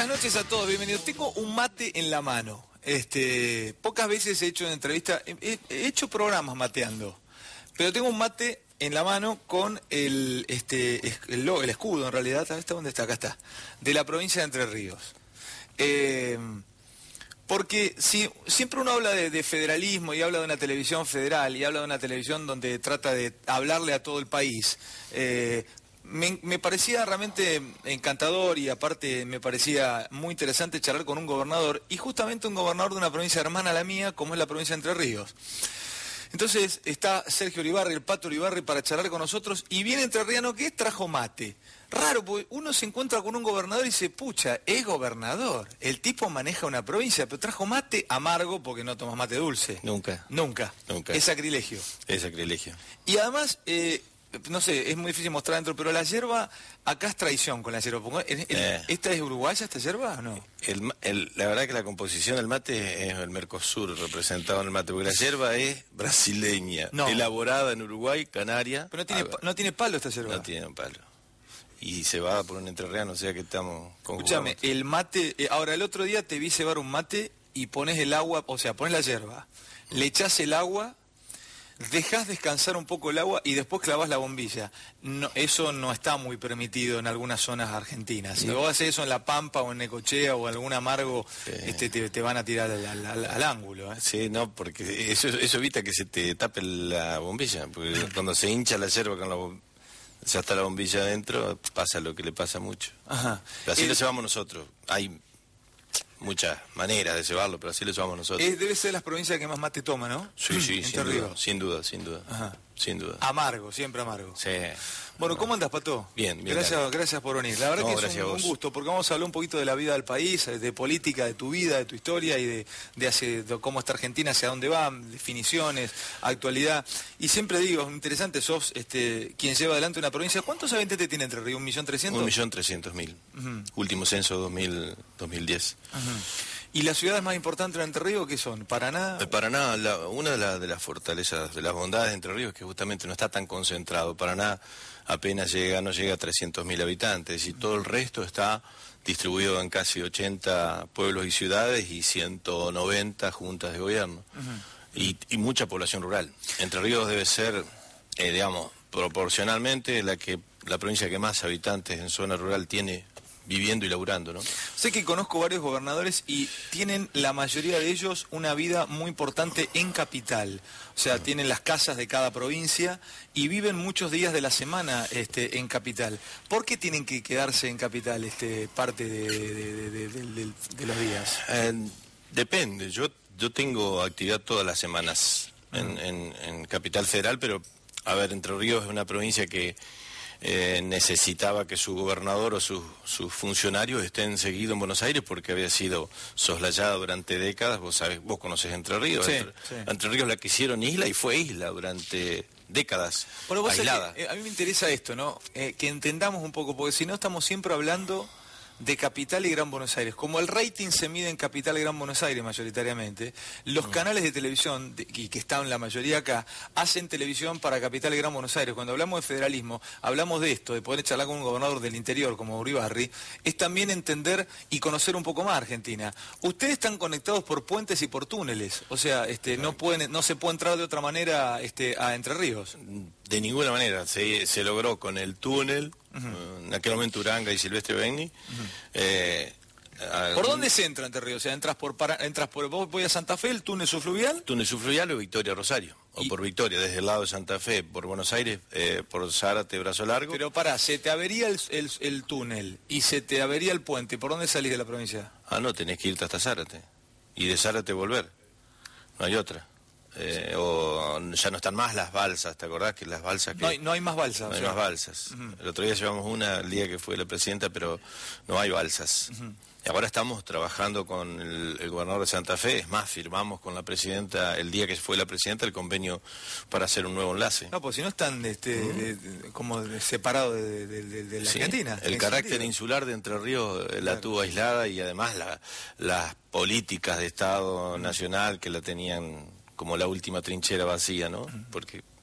noches a todos, bienvenidos. Tengo un mate en la mano. Pocas veces he hecho una entrevista, he hecho programas mateando, pero tengo un mate en la mano con el escudo, en realidad. ¿Sabes dónde está? Acá está, de la provincia de Entre Ríos. Porque si siempre uno habla de federalismo y habla de una televisión federal y habla de una televisión donde trata de hablarle a todo el país, me parecía realmente encantador y aparte me parecía muy interesante charlar con un gobernador, y justamente un gobernador de una provincia hermana a la mía, como es la provincia de Entre Ríos. Entonces está Sergio Uribarri, el Pato Uribarri, para charlar con nosotros, y viene entrerriano que trajo mate. Raro, porque uno se encuentra con un gobernador y dice, pucha, es gobernador, el tipo maneja una provincia, pero trajo mate amargo porque no tomas mate dulce. Nunca. Nunca. Nunca. Es sacrilegio. Es sacrilegio. Y además, no sé, es muy difícil mostrar adentro, pero la yerba, acá es traición con la yerba. ¿Esta es uruguaya, esta yerba, o no? La verdad que la composición del mate es el Mercosur representado en el mate, porque la yerba es brasileña, elaborada en Uruguay, Canarias. Pero no tiene palo esta yerba. No tiene un palo. Y cebada por un entrerriano, o sea que estamos con... Escúchame, el mate, ahora el otro día te vi cebar un mate y pones el agua, o sea, pones la yerba, le echás el agua, dejás descansar un poco el agua y después clavás la bombilla. No, eso no está muy permitido en algunas zonas argentinas. Si vos haces eso en La Pampa o en Necochea o algún amargo, te van a tirar al ángulo. Sí, no, porque eso evita que se te tape la bombilla, porque cuando se hincha la yerba con la bombilla, ya está la bombilla adentro, pasa lo que le pasa mucho. Ajá. Pero así lo llevamos nosotros. Hay muchas maneras de llevarlo, pero así lo llevamos nosotros. Debe ser las provincias que más mate toma, ¿no? Sí, sin duda. Ajá. Sin duda. Amargo, siempre amargo. Sí. Bueno, ¿cómo andas, Pato? Bien. Gracias por venir. La verdad que es un gusto, porque vamos a hablar un poquito de la vida del país, de política, de tu vida, de tu historia y de cómo está Argentina, hacia dónde va, definiciones, actualidad. Y siempre digo, es interesante, sos quien lleva adelante una provincia. ¿Cuántos habitantes tiene Entre Ríos? ¿1.300.000? 1.300.000. Último censo 2010. ¿Y las ciudades más importantes de Entre Ríos qué son? ¿Paraná? Paraná, una de las fortalezas, de las bondades de Entre Ríos es que justamente no está tan concentrado. Paraná apenas no llega a 300.000 habitantes, y todo el resto está distribuido en casi 80 pueblos y ciudades y 190 juntas de gobierno. Y mucha población rural. Entre Ríos debe ser, digamos, proporcionalmente la provincia que más habitantes en zona rural tiene viviendo y laburando, ¿no? Sé que conozco varios gobernadores y tienen la mayoría de ellos una vida muy importante en capital. O sea, tienen las casas de cada provincia y viven muchos días de la semana en capital. ¿Por qué tienen que quedarse en capital parte de los días? Depende. Yo tengo actividad todas las semanas en Capital Federal, pero, a ver, Entre Ríos es una provincia que necesitaba que su gobernador o sus funcionarios estén seguidos en Buenos Aires porque había sido soslayada durante décadas. Vos conocés Entre Ríos. Sí. Entre Ríos la quisieron isla y fue isla durante décadas, bueno, aislada. A mí me interesa esto, ¿no? Que entendamos un poco, porque si no estamos siempre hablando de Capital y Gran Buenos Aires. Como el rating se mide en Capital y Gran Buenos Aires mayoritariamente, los canales de televisión, y que están la mayoría acá, hacen televisión para Capital y Gran Buenos Aires. Cuando hablamos de federalismo, hablamos de esto, de poder charlar con un gobernador del interior como Uribarri, es también entender y conocer un poco más Argentina. Ustedes están conectados por puentes y por túneles, o sea, no se puede entrar de otra manera a Entre Ríos. De ninguna manera. Se logró con el túnel, en aquel momento Uranga y Silvestre Begni. ¿Por dónde se entra Entre Ríos? O sea, vos voy a Santa Fe, el túnel subfluvial. Túnel subfluvial o Victoria Rosario. O por Victoria, desde el lado de Santa Fe, por Buenos Aires, por Zárate, Brazo Largo. Pero se te avería el túnel y se te avería el puente. ¿Por dónde salís de la provincia? No, tenés que irte hasta Zárate. Y de Zárate volver. No hay otra. O ya no están más las balsas, ¿te acordás que las balsas que... No hay más balsas. No hay más balsas. El otro día llevamos una el día que fue la presidenta, pero no hay balsas. Y ahora estamos trabajando con el gobernador de Santa Fe, es más, firmamos con la presidenta, el día que fue la presidenta, el convenio para hacer un nuevo enlace. No, pues si no están como separados de la Argentina. El carácter insular de Entre Ríos la tuvo aislada, y además las políticas de Estado nacional que la tenían como la última trinchera vacía, ¿no? Porque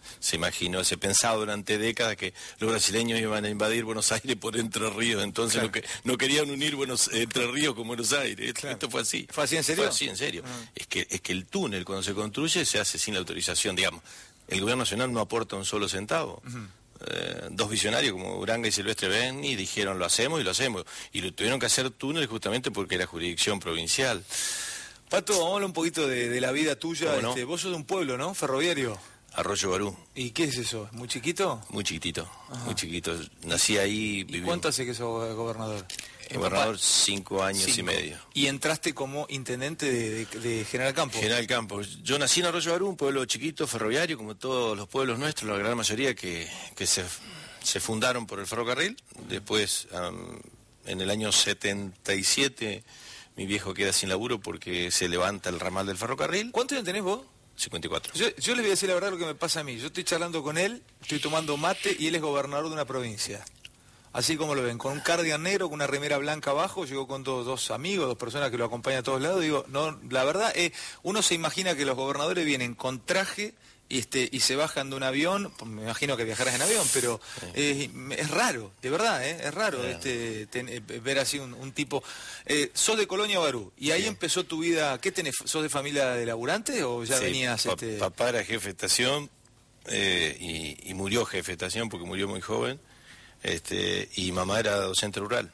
se imaginó, se pensaba durante décadas que los brasileños iban a invadir Buenos Aires por Entre Ríos, entonces no querían unir Entre Ríos con Buenos Aires. Esto fue así. ¿Fue así en serio? Fue así en serio. Es que el túnel cuando se construye se hace sin la autorización, digamos. El gobierno nacional no aporta un solo centavo. Dos visionarios como Uranga y Silvestre Benni dijeron lo hacemos y lo hacemos. Y lo tuvieron que hacer túnel justamente porque era jurisdicción provincial. Pato, vamos a hablar un poquito de la vida tuya. ¿No? Vos sos de un pueblo, ¿no? Ferroviario. Arroyo Barú. ¿Y qué es eso? ¿Muy chiquito? Muy chiquitito, muy chiquito. Nací ahí, viví. ¿Y cuánto hace que sos gobernador? Gobernador 5 años y medio. ¿Y entraste como intendente de General Campos? General Campos. Yo nací en Arroyo Barú, un pueblo chiquito, ferroviario, como todos los pueblos nuestros, la gran mayoría que se fundaron por el ferrocarril. Después, en el año 77, mi viejo queda sin laburo porque se levanta el ramal del ferrocarril. ¿Cuántos años tenés vos? 54. Yo les voy a decir la verdad lo que me pasa a mí. Yo estoy charlando con él, estoy tomando mate y él es gobernador de una provincia. Así como lo ven, con un cardigan negro, con una remera blanca abajo, llegó con dos amigos, 2 personas que lo acompañan a todos lados. Digo, no, la verdad, uno se imagina que los gobernadores vienen con traje y se bajan de un avión, me imagino que viajarás en avión, pero es raro, de verdad, es raro ver así un tipo. Sos de Colonia Barú, y ahí empezó tu vida. ¿Qué tenés? ¿Sos de familia de laburantes o ya venías? Papá era jefe de estación y murió jefe de estación porque murió muy joven, y mamá era docente rural.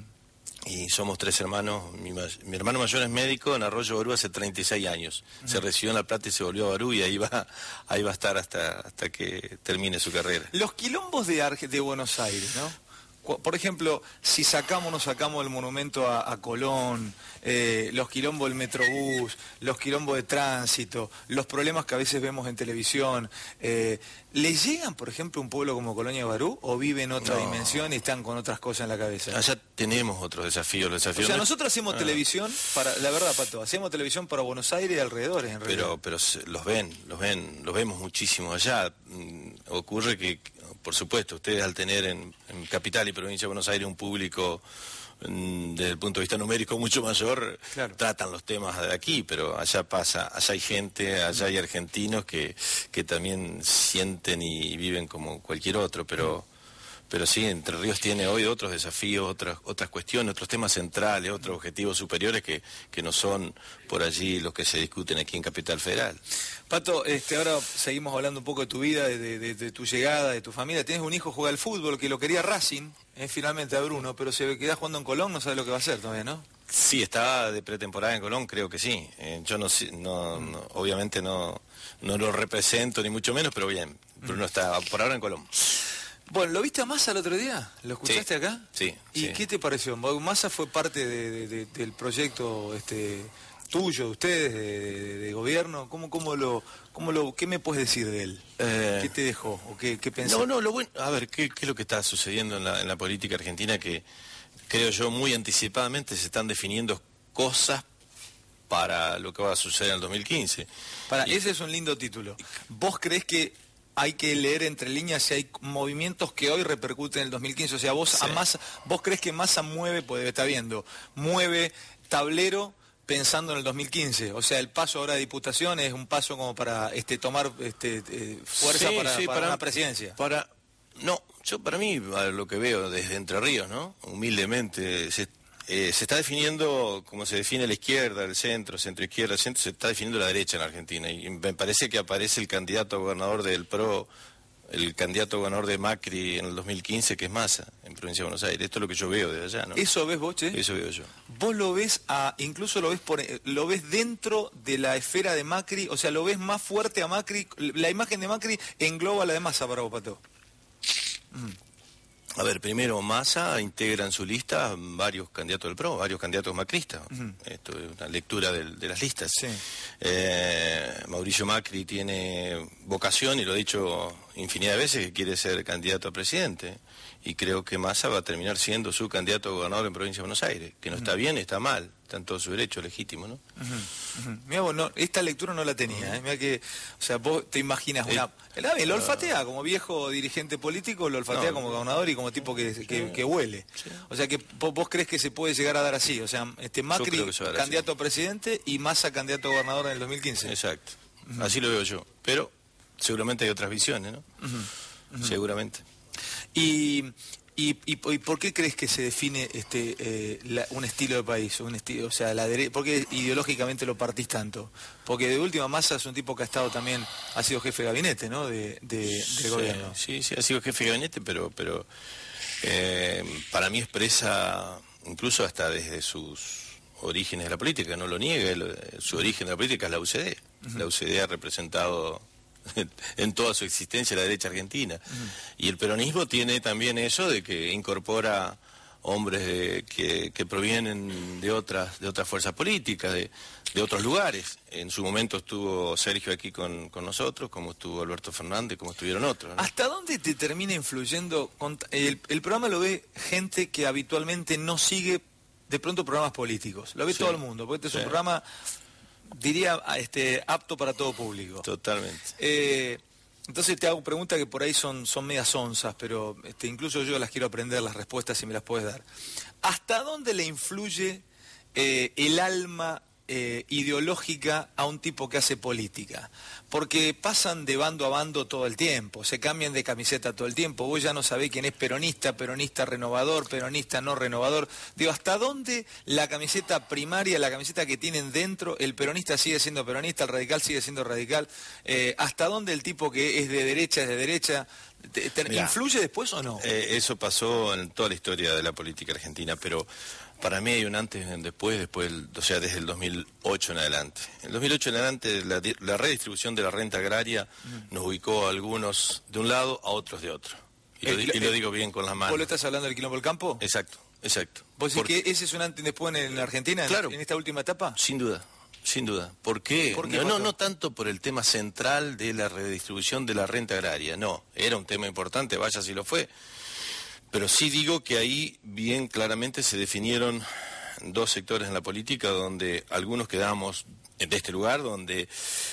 Y somos 3 hermanos. Mi hermano mayor es médico en Arroyo Barú hace 36 años. Se recibió en La Plata y se volvió a Barú y ahí va a estar hasta que termine su carrera. Los quilombos de Buenos Aires, ¿no? Por ejemplo, si no sacamos el monumento a Colón, los quilombos del Metrobús, los quilombos de tránsito, los problemas que a veces vemos en televisión, ¿le llegan, por ejemplo, a un pueblo como Colonia Barú o viven otra dimensión y están con otras cosas en la cabeza? Allá tenemos otros desafíos. O sea, nosotros hacemos televisión la verdad, Pato, hacemos televisión para Buenos Aires y alrededores, en realidad. Pero los vemos muchísimo allá. Ocurre que, por supuesto, ustedes al tener en Capital y Provincia de Buenos Aires un público desde el punto de vista numérico mucho mayor, tratan los temas de aquí, pero allá pasa, allá hay gente, allá hay argentinos que también sienten y viven como cualquier otro, pero sí, Entre Ríos tiene hoy otros desafíos, otras cuestiones, otros temas centrales, otros objetivos superiores que no son por allí los que se discuten aquí en Capital Federal. Pato, ahora seguimos hablando un poco de tu vida, de tu llegada, de tu familia. Tienes un hijo que juega al fútbol, que lo quería Racing, finalmente a Bruno, pero se queda jugando en Colón, no sabe lo que va a hacer todavía, ¿no? Sí, está de pretemporada en Colón, creo que sí. Yo obviamente no lo represento ni mucho menos, pero bien, Bruno está por ahora en Colón. Bueno, ¿lo viste a Massa el otro día? ¿Lo escuchaste acá? Sí. ¿Y qué te pareció? Massa fue parte del proyecto tuyo, de ustedes, de gobierno. ¿Qué me puedes decir de él? ¿Qué te dejó? ¿O qué pensás? A ver, ¿qué es lo que está sucediendo en la política argentina? Que creo yo muy anticipadamente se están definiendo cosas para lo que va a suceder en el 2015. Ese es un lindo título. ¿Vos creés que hay que leer entre líneas si hay movimientos que hoy repercuten en el 2015? O sea, vos creés que Massa mueve tablero pensando en el 2015. O sea, el paso ahora de diputación es un paso como para tomar fuerza para una presidencia. Para mí, lo que veo desde Entre Ríos, ¿no? Humildemente, se está definiendo, como se define la izquierda, el centro, centro-izquierda, el centro, se está definiendo la derecha en Argentina. Y me parece que aparece el candidato a gobernador del PRO, el candidato a gobernador de Macri en el 2015, que es Massa, en Provincia de Buenos Aires. Esto es lo que yo veo desde allá, ¿no? ¿Eso ves vos, Che? Eso veo yo. ¿Vos lo ves incluso lo ves dentro de la esfera de Macri? O sea, ¿lo ves más fuerte a Macri? ¿La imagen de Macri engloba la de Massa para vos, Pato? A ver, primero, Massa integra en su lista varios candidatos del PRO, varios candidatos macristas. Esto es una lectura de las listas. Sí. Mauricio Macri tiene vocación, y lo ha dicho infinidad de veces, que quiere ser candidato a presidente. Y creo que Massa va a terminar siendo su candidato a gobernador en Provincia de Buenos Aires. Que no está bien, está mal. Está en todo su derecho legítimo, ¿no? Mirá vos, esta lectura no la tenía, Mirá que, o sea, vos te imaginas lo olfatea como viejo dirigente político, lo olfatea como gobernador y como tipo que huele. Sí. O sea, que vos crees que se puede llegar a dar así. O sea, Macri candidato a presidente y Massa candidato a gobernador en el 2015. Exacto. Así lo veo yo. Pero seguramente hay otras visiones, ¿no? Seguramente. ¿Y por qué crees que se define un estilo de país? O sea, ¿por qué ideológicamente lo partís tanto? Porque de última, Massa es un tipo que ha estado también, ha sido jefe de gabinete, ¿no? Del gobierno. Sí, ha sido jefe de gabinete, pero para mí expresa, incluso hasta desde sus orígenes de la política, no lo niega, su origen de la política es la UCD. La UCD ha representado en toda su existencia la derecha argentina. Y el peronismo tiene también eso de que incorpora hombres que provienen de otras fuerzas políticas, de otros lugares. En su momento estuvo Sergio aquí con nosotros, como estuvo Alberto Fernández, como estuvieron otros, ¿no? ¿Hasta dónde te termina influyendo? El programa lo ve gente que habitualmente no sigue de pronto programas políticos. Lo ve todo el mundo, porque este es un programa, diría, apto para todo público. Totalmente. Entonces te hago preguntas que por ahí son medias onzas, pero incluso yo las quiero aprender, las respuestas, si me las puedes dar. ¿Hasta dónde le influye el alma ideológica a un tipo que hace política? Porque pasan de bando a bando todo el tiempo, se cambian de camiseta todo el tiempo, vos ya no sabés quién es peronista renovador, peronista no renovador. Digo, ¿hasta dónde la camiseta primaria, la camiseta que tienen dentro, el peronista sigue siendo peronista, el radical sigue siendo radical? ¿Hasta dónde el tipo que es de derecha es de derecha? ¿Influye después o no? Eso pasó en toda la historia de la política argentina, pero para mí hay un antes y un después, o sea, desde el 2008 en adelante. En el 2008 en adelante, la redistribución de la renta agraria nos ubicó a algunos de un lado, a otros de otro. Y lo digo bien con las manos. ¿Vos lo estás hablando del quilombo del campo? Exacto. ¿Vos decís que ese es un antes y después en Argentina, claro, en esta última etapa? Sin duda. ¿Por qué? No tanto por el tema central de la redistribución de la renta agraria, no. Era un tema importante, vaya si lo fue. Pero sí digo que ahí bien claramente se definieron dos sectores en la política donde algunos quedamos de este lugar, donde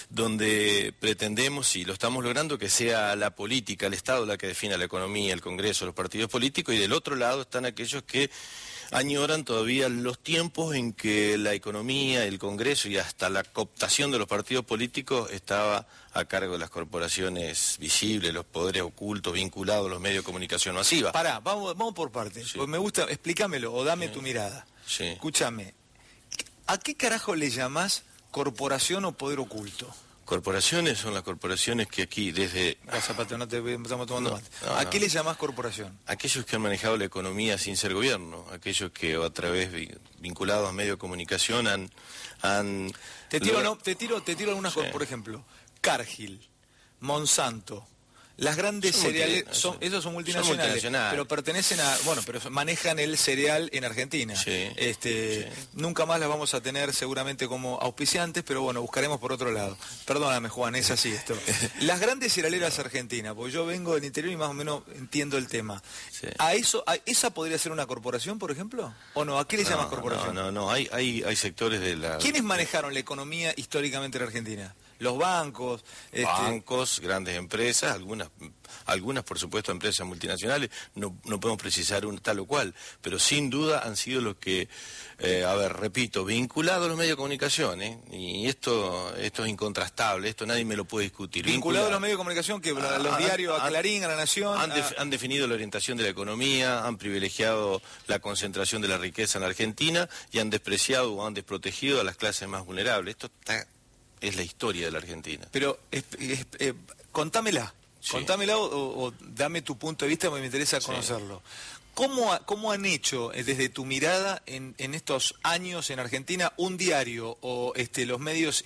pretendemos, y lo estamos logrando, que sea la política, el Estado la que defina la economía, el Congreso, los partidos políticos, y del otro lado están aquellos que añoran todavía los tiempos en que la economía, el Congreso y hasta la cooptación de los partidos políticos estaba a cargo de las corporaciones visibles, los poderes ocultos vinculados a los medios de comunicación masiva. Pará, vamos por partes. Sí. Pues me gusta, explícamelo o dame tu mirada. Sí. Escúchame, ¿a qué carajo le llamás corporación o poder oculto? Corporaciones son las corporaciones que aquí desde... Zapata, no te estamos tomando mate. ¿A qué le llamás corporación? Aquellos que han manejado la economía sin ser gobierno, aquellos que a través, vinculados a medios de comunicación han... Te tiro algunas cosas, por ejemplo, Cargill, Monsanto, las grandes cereales, esos son multinacionales, pero pertenecen a, pero manejan el cereal en Argentina. Sí, Nunca más las vamos a tener seguramente como auspiciantes, pero bueno, buscaremos por otro lado. Perdóname, Juan, es así esto. Las grandes cerealeras argentinas, porque yo vengo del interior y más o menos entiendo el tema. Sí. ¿Esa podría ser una corporación, por ejemplo? ¿O no? ¿A qué le llamas corporación? No, hay sectores de la... ¿Quiénes manejaron la economía históricamente en Argentina? Los bancos... Bancos, grandes empresas, algunas por supuesto empresas multinacionales, no podemos precisar un tal o cual, pero sin duda han sido los que, repito, vinculados a los medios de comunicación, y esto es incontrastable, esto nadie me lo puede discutir. Vinculados a los medios de comunicación, que los diarios, a Clarín, a La Nación... Han definido la orientación de la economía, han privilegiado la concentración de la riqueza en la Argentina y han despreciado o han desprotegido a las clases más vulnerables. Es la historia de la Argentina. Pero contámela. Sí. Contámela o dame tu punto de vista, porque me interesa conocerlo. ¿Cómo han hecho, desde tu mirada, en estos años en Argentina, un diario o los medios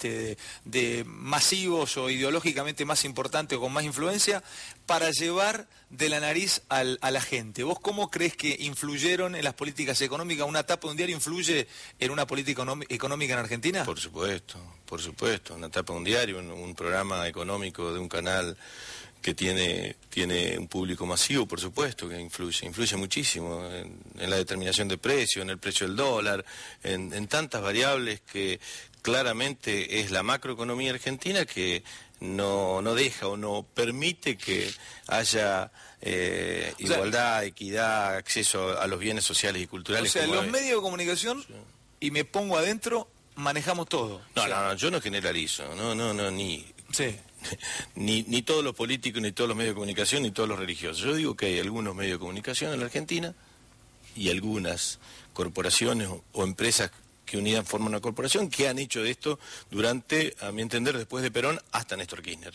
de masivos o ideológicamente más importantes o con más influencia, para llevar de la nariz a la gente? ¿Vos cómo crees que influyeron en las políticas económicas? ¿Una tapa de un diario influye en una política económica en Argentina? Por supuesto. Una tapa de un diario, un programa económico de un canal que tiene un público masivo, por supuesto, que influye muchísimo en la determinación de precios, en el precio del dólar, en tantas variables que claramente es la macroeconomía argentina que no deja o no permite que haya igualdad, equidad, acceso a los bienes sociales y culturales. O sea, los medios de comunicación, y me pongo adentro, manejamos todo. No, yo no generalizo, ni Sí. Ni todos los políticos, ni todos los medios de comunicación, ni todos los religiosos. Yo digo que hay algunos medios de comunicación en la Argentina y algunas corporaciones o empresas que unidas forman una corporación que han hecho de esto durante, a mi entender, después de Perón hasta Néstor Kirchner.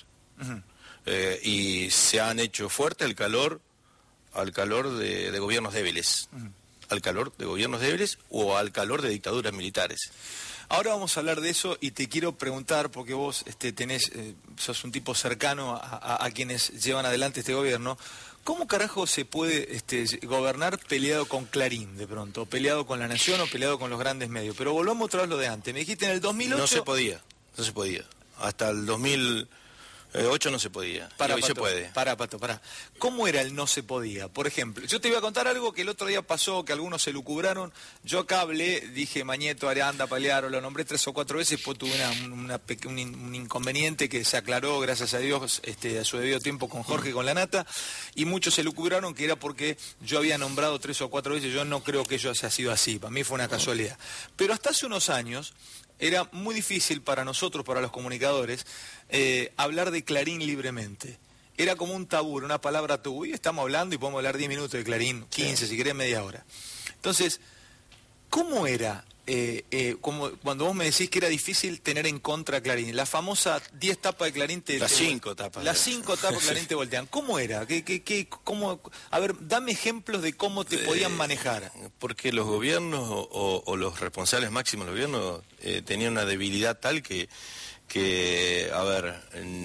Y se han hecho fuerte al calor de gobiernos débiles. Al calor de gobiernos débiles o al calor de dictaduras militares. Ahora vamos a hablar de eso y te quiero preguntar, porque vos sos un tipo cercano a quienes llevan adelante este gobierno, ¿cómo carajo se puede gobernar peleado con Clarín de pronto, peleado con La Nación o peleado con los grandes medios? Pero volvamos otra vez lo de antes. Me dijiste en el 2008... No se podía. Hasta el 2008 no se podía. Pará, y hoy Pato, se puede. Pará. ¿Cómo era el no se podía? Por ejemplo, yo te iba a contar algo que el otro día pasó, que algunos se lucubraron. Yo acá hablé, dije Mañeto, Aranda, Palearo, lo nombré 3 o 4 veces, pues tuve un inconveniente que se aclaró, gracias a Dios, a su debido tiempo con Jorge, con la Nata, y muchos se lucubraron que era porque yo había nombrado 3 o 4 veces. Yo no creo que ello haya sido así, para mí fue una casualidad. Pero hasta hace unos años era muy difícil para nosotros, para los comunicadores, hablar de Clarín libremente. Era como un tabú, una palabra tabú. Y estamos hablando y podemos hablar 10 minutos de Clarín, 15, si querés media hora. Entonces, ¿cómo era como cuando vos me decís que era difícil tener en contra a Clarín? La famosa 10 tapas de Clarín Las 5 tapas. Las 5 tapas de Clarín te voltean. ¿Cómo era? Cómo? A ver, dame ejemplos de cómo te podían manejar. Porque los gobiernos o los responsables máximos del gobierno tenían una debilidad tal que a ver,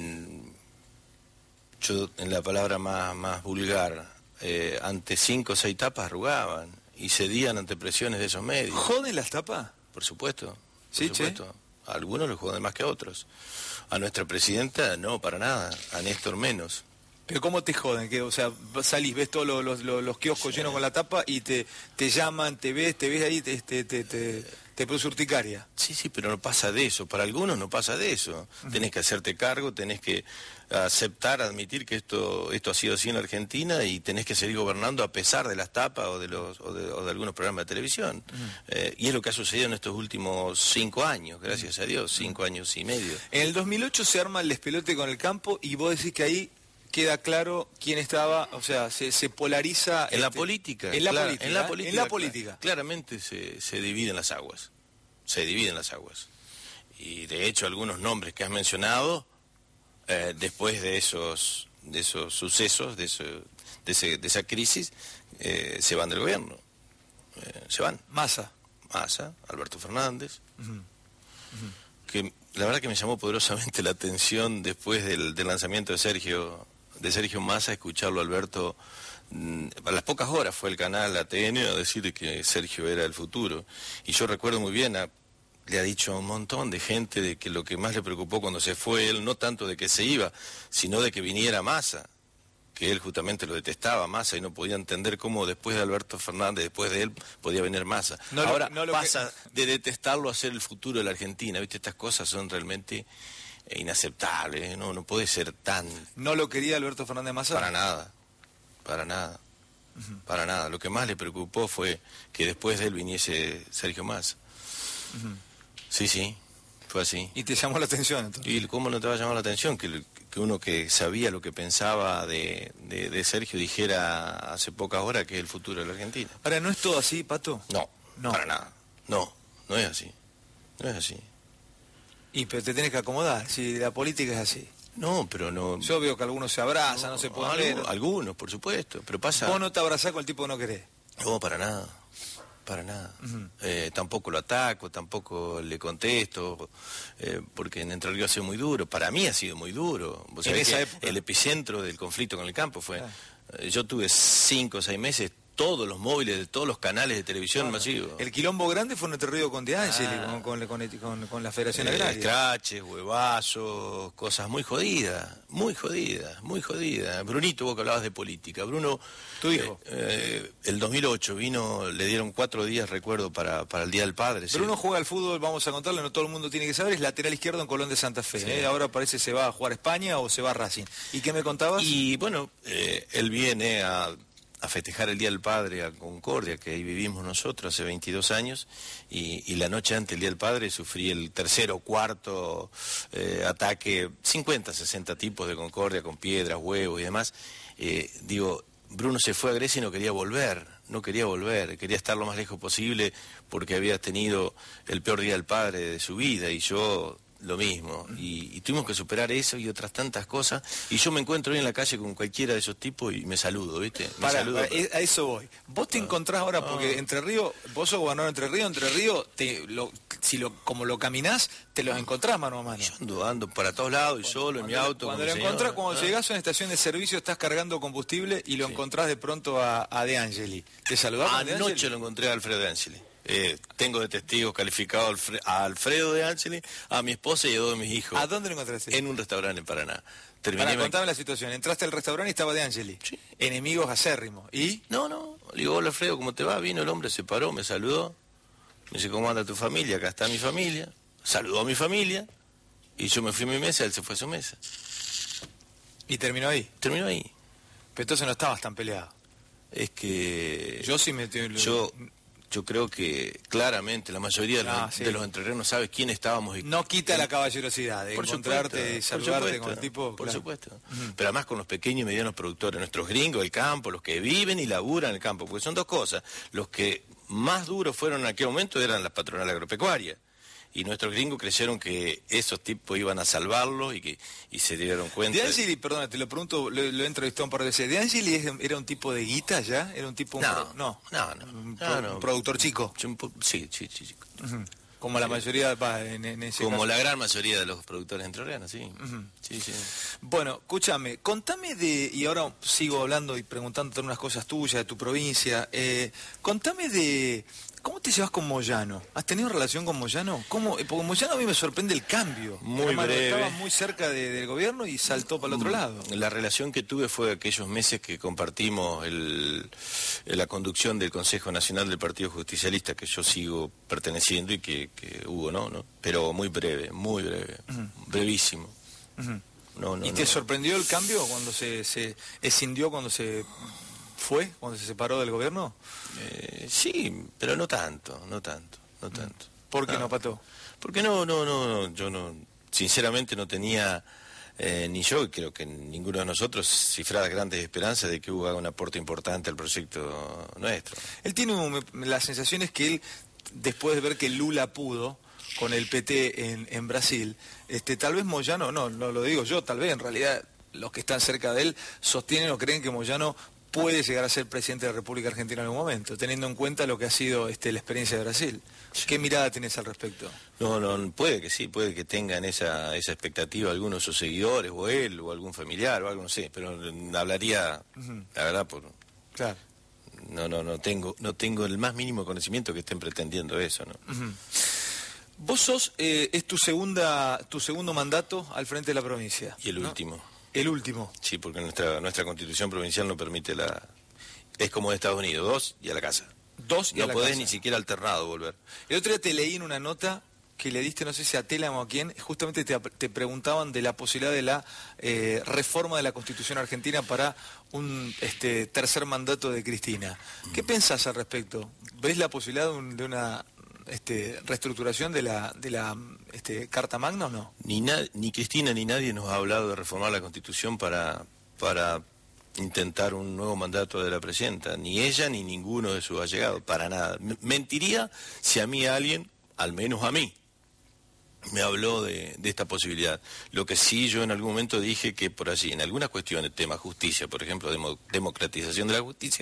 yo en la palabra más vulgar, ante 5 o 6 tapas arrugaban y cedían ante presiones de esos medios. ¿Joden las tapas? Por supuesto. Sí, supuesto. A algunos los joden más que a otros. A nuestra presidenta no, para nada. A Néstor menos. ¿Pero cómo te joden? O sea, salís, ves todos los kioscos llenos con la tapa y te llaman, te ves ahí, te produce urticaria. Sí, pero no pasa de eso. Para algunos no pasa de eso. Tenés que hacerte cargo, tenés que aceptar, admitir que esto ha sido así en la Argentina y tenés que seguir gobernando a pesar de las tapas o de algunos programas de televisión. Y es lo que ha sucedido en estos últimos 5 años, gracias a Dios, 5 años y medio. En el 2008 se arma el despelote con el campo y vos decís que ahí queda claro quién estaba, o sea, se polariza... En la política. En la política. Claramente se dividen las aguas. Se dividen las aguas. Y de hecho algunos nombres que has mencionado, después de esos sucesos, de esa crisis, se van del gobierno. Se van. Massa, Alberto Fernández, que la verdad que me llamó poderosamente la atención después del lanzamiento de Sergio Massa, escucharlo Alberto, a las pocas horas fue el canal ATN a decir que Sergio era el futuro. Y yo recuerdo muy bien, le ha dicho a un montón de gente de que lo que más le preocupó cuando se fue él, no tanto de que se iba, sino de que viniera Massa, que él justamente lo detestaba Massa y no podía entender cómo después de Alberto Fernández, después de él, podía venir Massa. Ahora pasa de detestarlo a ser el futuro de la Argentina, ¿viste? Estas cosas son realmente inaceptables, no puede ser tan... ¿No lo quería Alberto Fernández Massa? Para nada. Para nada. Lo que más le preocupó fue que después de él viniese Sergio Massa. Sí, fue así. ¿Y te llamó la atención entonces? ¿Y cómo no te va a llamar la atención que uno que sabía lo que pensaba de Sergio dijera hace pocas horas que es el futuro de la Argentina? Ahora, ¿no es todo así, Pato? No, para nada. No es así. No es así. Pero te tenés que acomodar, si la política es así. No, pero no... Yo veo que algunos se abrazan, no se pueden ver. Algunos, por supuesto, pero pasa... ¿Vos no te abrazás con el tipo que no querés? No, para nada. Tampoco lo ataco, tampoco le contesto, porque en Entre Ríos ha sido muy duro. Para mí ha sido muy duro. ¿Vos sabés esa que época? El epicentro del conflicto con el campo fue... yo tuve 5 o 6 meses todos los móviles de todos los canales de televisión masivos. El quilombo grande fue en Entre Ríos con De Angeli, con la Federación Agraria. Escraches, huevazos, cosas muy jodidas. Brunito, vos que hablabas de política. Bruno, tu hijo. El 2008 vino, le dieron 4 días, recuerdo, para el Día del Padre. Bruno juega al fútbol, vamos a contarle, no todo el mundo tiene que saber, es lateral izquierdo en Colón de Santa Fe. Sí. Ahora parece se va a jugar a España o se va a Racing. ¿Y qué me contabas? Y bueno, él viene a a festejar el Día del Padre a Concordia, que ahí vivimos nosotros hace 22 años, y la noche antes del Día del Padre sufrí el tercer o cuarto ataque, 50, 60 tipos de Concordia con piedras, huevos y demás. Digo, Bruno se fue a Grecia y no quería volver, quería estar lo más lejos posible porque había tenido el peor Día del Padre de su vida, y yo lo mismo, y tuvimos que superar eso y otras tantas cosas, y yo me encuentro hoy en la calle con cualquiera de esos tipos y me saludo, ¿viste? Para, a eso voy. Vos te encontrás ahora, porque Entre Ríos, vos sos gobernador de Entre Ríos, como lo caminás, te los encontrás mano a mano. Yo ando para todos lados y solo en mi auto. Cuando lo encontrás, cuando llegás a una estación de servicio, estás cargando combustible y lo encontrás de pronto a De Angeli. ¿Te saludás con De Angeli? Anoche lo encontré a Alfredo De Angeli. Tengo de testigo calificado a Alfredo De Angeli, a mi esposa y a 2 de mis hijos. ¿A dónde lo encontraste? En un restaurante en Paraná. Contame la situación. Entraste al restaurante y estaba De Angeli. Sí. Enemigos acérrimos. ¿Y? No. Le digo, hola Alfredo, ¿cómo te va? Vino el hombre, se paró, me saludó. Me dice, ¿cómo anda tu familia? Acá está mi familia. Saludó a mi familia. Y yo me fui a mi mesa, él se fue a su mesa. ¿Y terminó ahí? Terminó ahí. Pero entonces no estabas tan peleado. Es que... Yo sí me... Yo creo que claramente la mayoría de los entrerrianos sabe quién estábamos. No quita la caballerosidad de encontrarte y saludarte con el tipo. Por supuesto. Pero además con los pequeños y medianos productores, nuestros gringos del campo, los que viven y laburan en el campo, porque son dos cosas. Los que más duros fueron en aquel momento eran las patronales agropecuarias. Y nuestros gringos creyeron que esos tipos iban a salvarlos y se dieron cuenta. De Angeli, perdona, te lo pregunto, lo he entrevistado un par de veces. ¿De Angeli era un tipo de guita ya? ¿Era un tipo... No. Un productor chico? Sí, chico. Como la mayoría, en ese como caso. La gran mayoría de los productores entrerrianos, sí. Sí. Bueno, escúchame, contame y ahora sigo hablando y preguntándote unas cosas tuyas, de tu provincia, contame de... ¿Cómo te llevas con Moyano? ¿Has tenido relación con Moyano? Porque Moyano a mí me sorprende el cambio. Muy breve. Estaba muy cerca del gobierno y saltó para el otro lado. La relación que tuve fue aquellos meses que compartimos la conducción del Consejo Nacional del Partido Justicialista, que yo sigo perteneciendo y que hubo, ¿no? Pero muy breve, brevísimo. ¿Y te sorprendió el cambio cuando se escindió, cuando se separó del gobierno? Sí, pero no tanto. ¿Por qué no, Pato? Porque yo no, sinceramente no tenía, ni yo, y creo que ninguno de nosotros, cifradas grandes esperanzas de que Hugo haga un aporte importante al proyecto nuestro. Él tiene la sensación es que él, después de ver que Lula pudo con el PT en Brasil, tal vez Moyano, no lo digo yo, tal vez en realidad los que están cerca de él sostienen o creen que Moyano puede llegar a ser presidente de la República Argentina en algún momento, teniendo en cuenta lo que ha sido la experiencia de Brasil. ¿Qué mirada tenés al respecto? No, puede que sí, puede que tengan esa expectativa algunos de sus seguidores, o él, o algún familiar, o algo, no sé, pero hablaría, la verdad, Claro. No tengo el más mínimo conocimiento que estén pretendiendo eso, ¿no? Vos sos, es tu segundo mandato al frente de la provincia. Y el último. El último. Sí, porque nuestra constitución provincial no permite es como de Estados Unidos, 2 y a la casa. 2 y a la casa. No podés ni siquiera alternado volver. El otro día te leí en una nota que le diste, no sé si a Telamo o a quién, justamente te preguntaban de la posibilidad de la reforma de la Constitución argentina para un tercer mandato de Cristina. ¿Qué pensás al respecto? ¿Ves la posibilidad de una reestructuración de la Carta Magna o no? Ni Cristina ni nadie nos ha hablado de reformar la Constitución para intentar un nuevo mandato de la presidenta. Ni ella ni ninguno de sus allegados, para nada. Mentiría si a mí alguien, al menos a mí, me habló de esta posibilidad. Lo que sí yo en algún momento dije que por allí, en algunas cuestiones, tema justicia, por ejemplo, democratización de la justicia,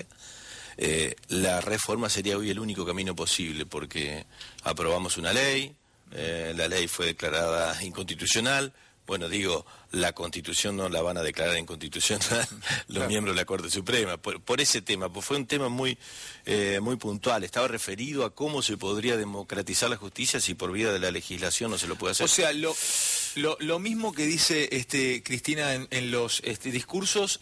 la reforma sería hoy el único camino posible, porque aprobamos una ley, la ley fue declarada inconstitucional. Bueno, digo, la Constitución no la van a declarar inconstitucional los miembros de la Corte Suprema, por ese tema, pues fue un tema muy puntual, estaba referido a cómo se podría democratizar la justicia si por vía de la legislación no se lo puede hacer. O sea, lo mismo que dice Cristina en los discursos,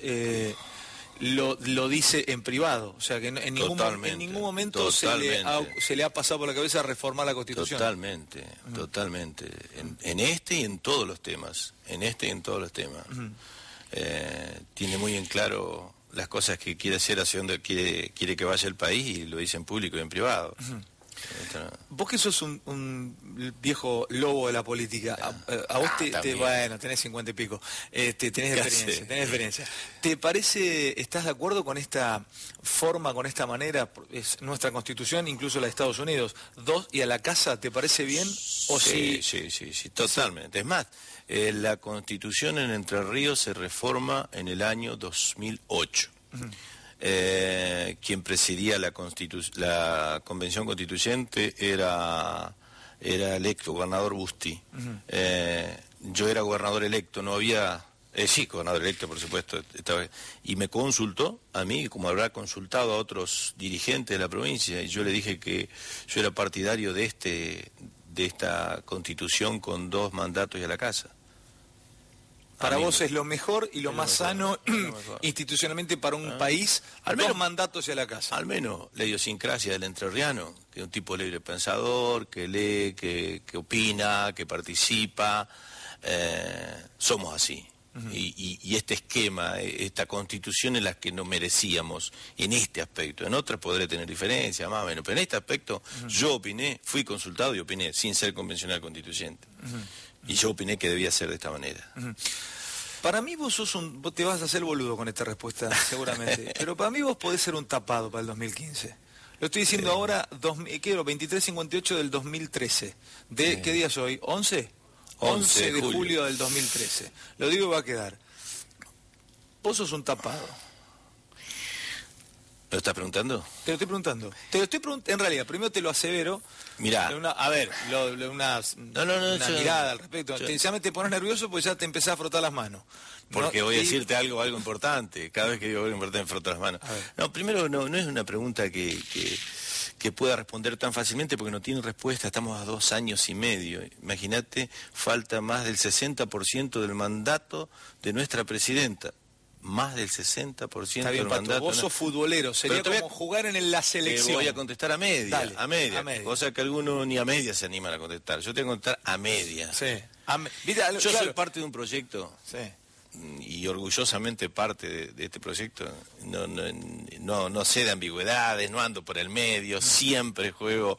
lo dice en privado, o sea que en ningún momento se le ha pasado por la cabeza reformar la Constitución. Totalmente, en este y en todos los temas, tiene muy en claro las cosas que quiere hacer, hacia donde quiere que vaya el país, y lo dice en público y en privado. Vos que sos un viejo lobo de la política, a vos bueno, tenés 50 y pico, tenés experiencia. ¿Te parece, estás de acuerdo con esta forma, con esta manera? Es nuestra Constitución, incluso la de Estados Unidos, 2 y a la casa, ¿te parece bien? ¿O sí, totalmente. Es más, la Constitución en Entre Ríos se reforma en el año 2008. Quien presidía la Convención Constituyente era el ex gobernador Busti. Yo era gobernador electo, no había... sí, gobernador electo, por supuesto. Y me consultó a mí, como habrá consultado a otros dirigentes de la provincia, y yo le dije que yo era partidario de esta Constitución con 2 mandatos y a la casa. Para vos es lo mejor y lo más sano institucionalmente para un país, al menos 2 mandatos y a la casa. Al menos la idiosincrasia del entrerriano, que es un tipo libre pensador, que lee, que opina, que participa, somos así. Y este esquema, esta Constitución es la que no merecíamos en este aspecto. En otras podré tener diferencias, más o menos, pero en este aspecto yo opiné, fui consultado y opiné, sin ser convencional constituyente. Y yo opiné que debía ser de esta manera. Para mí vos te vas a hacer boludo con esta respuesta, seguramente. Pero para mí vos podés ser un tapado para el 2015. Lo estoy diciendo ahora, 2358 del 2013. ¿Qué día es hoy? ¿11? 11 de julio del 2013. Lo digo y va a quedar. Vos sos un tapado. ¿Lo estás preguntando? Te lo estoy preguntando. En realidad, primero te lo asevero. Mirá. Una mirada al respecto. Ya te pones nervioso porque ya te empezás a frotar las manos. Porque voy a decirte algo importante. Cada vez que digo algo importante me froto las manos. No, primero no es una pregunta que pueda responder tan fácilmente porque no tiene respuesta. Estamos a 2 años y medio. Imagínate, falta más del 60% del mandato de nuestra presidenta. Más del 60% del mandato. Vos sos futbolero, sería como jugar en la selección. Te voy a contestar a media. Dale, a media. Cosa que algunos ni a media se animan a contestar. Yo tengo que contestar a media. Sí. Yo soy parte de un proyecto. Sí. Y orgullosamente parte de este proyecto. No sé de ambigüedades, no ando por el medio, siempre juego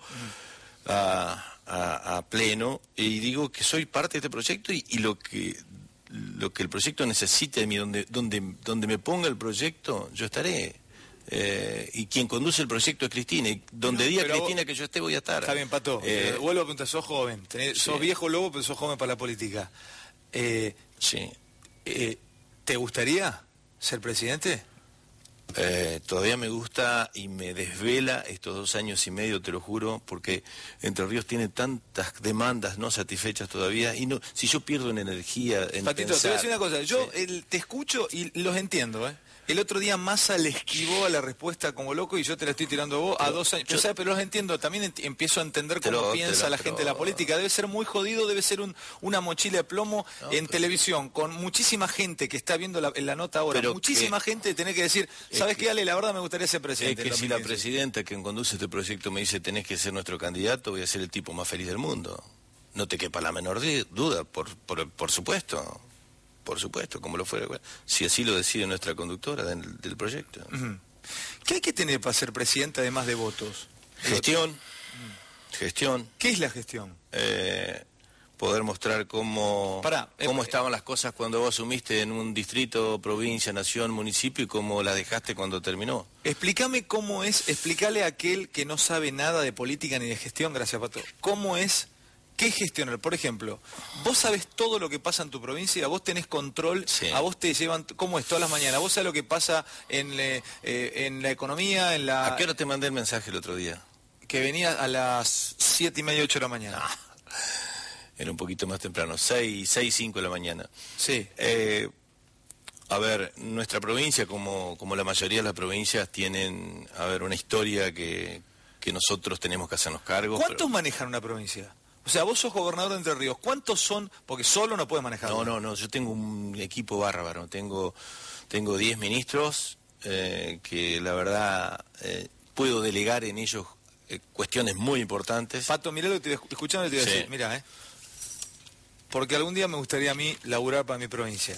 a pleno, y digo que soy parte de este proyecto, y lo que el proyecto necesite de mí, donde me ponga el proyecto, yo estaré. Y quien conduce el proyecto es Cristina, y donde diga Cristina que yo esté, voy a estar. Está bien, Pato. Vuelvo a preguntar, sos joven, sos viejo lobo, pero sos joven para la política. Sí. ¿Te gustaría ser presidente? Todavía me gusta y me desvela estos 2 años y medio, te lo juro, porque Entre Ríos tiene tantas demandas no satisfechas todavía, y no, si yo pierdo en energía, en Patito, pensar, te voy a decir una cosa, yo te escucho y los entiendo, El otro día Massa le esquivó a la respuesta como loco y yo te la estoy tirando a vos a 2 años. Pero los entiendo, también empiezo a entender cómo piensa la gente de la política. Debe ser muy jodido, debe ser una mochila de plomo en televisión, con muchísima gente que está viendo la nota ahora. Muchísima gente tener que decir, ¿sabes qué, Ale? La verdad me gustaría ser presidente. Es que si la presidenta que conduce este proyecto me dice tenés que ser nuestro candidato, voy a ser el tipo más feliz del mundo. No te quepa la menor duda, por supuesto. Por supuesto, como lo fuera, si así lo decide nuestra conductora del proyecto. ¿Qué hay que tener para ser presidente además de votos? Gestión. Gestión. ¿Qué es la gestión? Poder mostrar cómo estaban las cosas cuando vos asumiste en un distrito, provincia, nación, municipio, y cómo las dejaste cuando terminó. Explícame explícale a aquel que no sabe nada de política ni de gestión, gracias Pato, ¿cómo es? ¿Qué gestionar? Por ejemplo, vos sabés todo lo que pasa en tu provincia, vos tenés control, a vos te llevan, ¿cómo es? Todas las mañanas, vos sabés lo que pasa en la economía, en la... ¿A qué hora te mandé el mensaje el otro día? Que venía a las 7:30, 8 de la mañana. Era un poquito más temprano, 5 de la mañana. Sí. A ver, nuestra provincia, como la mayoría de las provincias, tienen, una historia que nosotros tenemos que hacernos cargo. ¿Cuántos manejan una provincia? O sea, vos sos gobernador de Entre Ríos. ¿Cuántos son? Porque solo no puedes manejar. No, yo tengo un equipo bárbaro. Tengo 10 ministros que la verdad puedo delegar en ellos cuestiones muy importantes. Pato, mirá lo que escuchame lo que te voy a decir. Mirá, porque algún día me gustaría a mí laburar para mi provincia.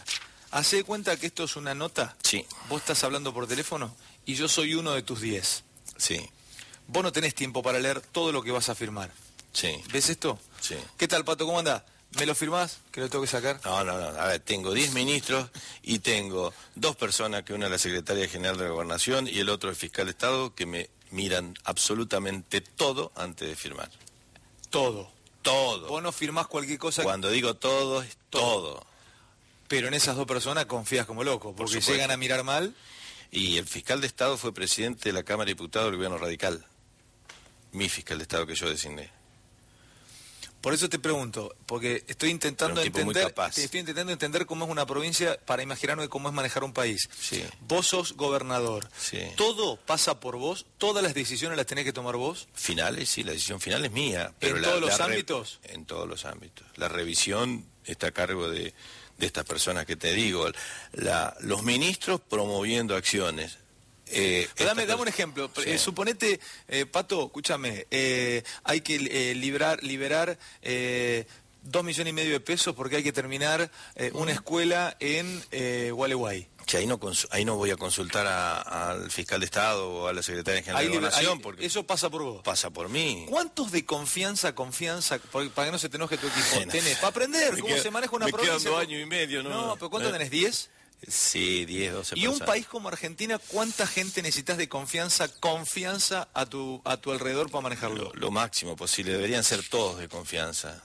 Hacé de cuenta que esto es una nota. Sí. Vos estás hablando por teléfono y yo soy uno de tus 10. Sí. Vos no tenés tiempo para leer todo lo que vas a firmar. Sí. ¿Ves esto? Sí. ¿Qué tal, Pato? ¿Cómo andás? ¿Me lo firmás? ¿Que lo tengo que sacar? No. A ver, tengo 10 ministros y tengo 2 personas, que una es la secretaria general de la Gobernación y el otro el fiscal de Estado, que me miran absolutamente todo antes de firmar. Todo. Todo. Vos no firmás cualquier cosa. Cuando digo todo, es todo. Pero en esas 2 personas confías como loco, porque supuesto. llegan a mirar mal. Y el fiscal de Estado fue presidente de la Cámara de Diputados del Gobierno Radical. Mi fiscal de Estado que yo designé. Por eso te pregunto, porque estoy intentando entender cómo es una provincia para imaginarme cómo es manejar un país. Sí. Vos sos gobernador. Sí. ¿Todo pasa por vos? ¿Todas las decisiones las tenés que tomar vos? Finales, sí, la decisión final es mía. Pero ¿En todos los ámbitos? En todos los ámbitos. La revisión está a cargo de estas personas que te digo. Los ministros promoviendo acciones. Dame un ejemplo. Sí. Suponete, Pato, escúchame, hay que liberar 2,5 millones de pesos porque hay que terminar una escuela en Gualeguay. Que ahí no voy a consultar al fiscal de Estado o a la secretaria general de Gobernación, porque eso pasa por vos. Pasa por mí. ¿Cuántos de confianza, para que no se te enoje tu equipo, tenés? Para aprender cómo se maneja una provincia. Me quedan 2 años y medio, ¿no? No, pero ¿cuánto tenés? ¿10? Sí, 10, 12 personas. ¿Y un país como Argentina, cuánta gente necesitas de confianza a tu alrededor para manejarlo? Lo máximo posible. Deberían ser todos de confianza.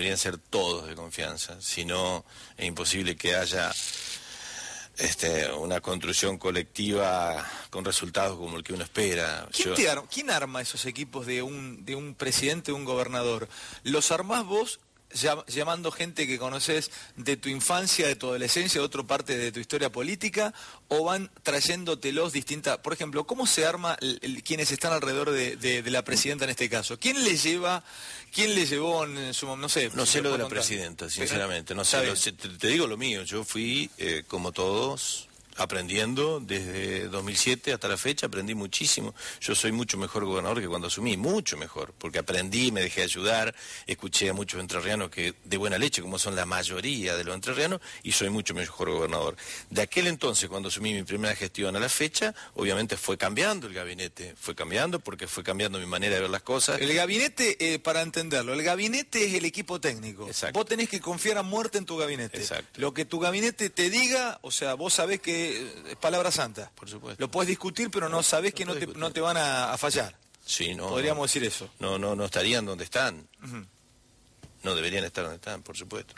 Si no, es imposible que haya una construcción colectiva con resultados como el que uno espera. ¿Quién arma esos equipos de un presidente, de un gobernador? ¿Los armás vos llamando gente que conoces de tu infancia, de tu adolescencia, de otra parte de tu historia política, o van trayéndotelos distintas? Por ejemplo, ¿cómo se arma quienes están alrededor de la presidenta en este caso? ¿Quién le llevó en su momento? No sé lo de la presidenta, sinceramente, no sé. Te digo lo mío, yo fui, como todos, aprendiendo desde 2007 hasta la fecha, aprendí muchísimo. Yo soy mucho mejor gobernador que cuando asumí, mucho mejor, porque aprendí, me dejé ayudar, escuché a muchos entrerrianos que de buena leche, como son la mayoría de los entrerrianos, y soy mucho mejor gobernador. De aquel entonces, cuando asumí mi primera gestión a la fecha, obviamente fue cambiando el gabinete, fue cambiando porque fue cambiando mi manera de ver las cosas. El gabinete, para entenderlo, el gabinete es el equipo técnico. Exacto. Vos tenés que confiar a muerte en tu gabinete. Exacto. Lo que tu gabinete te diga, o sea, vos sabés que es palabra santa. Por supuesto. Lo podés discutir, pero no sabés que no te van a fallar. Sí, no. Podríamos decir eso. No estarían donde están. No deberían estar donde están, por supuesto.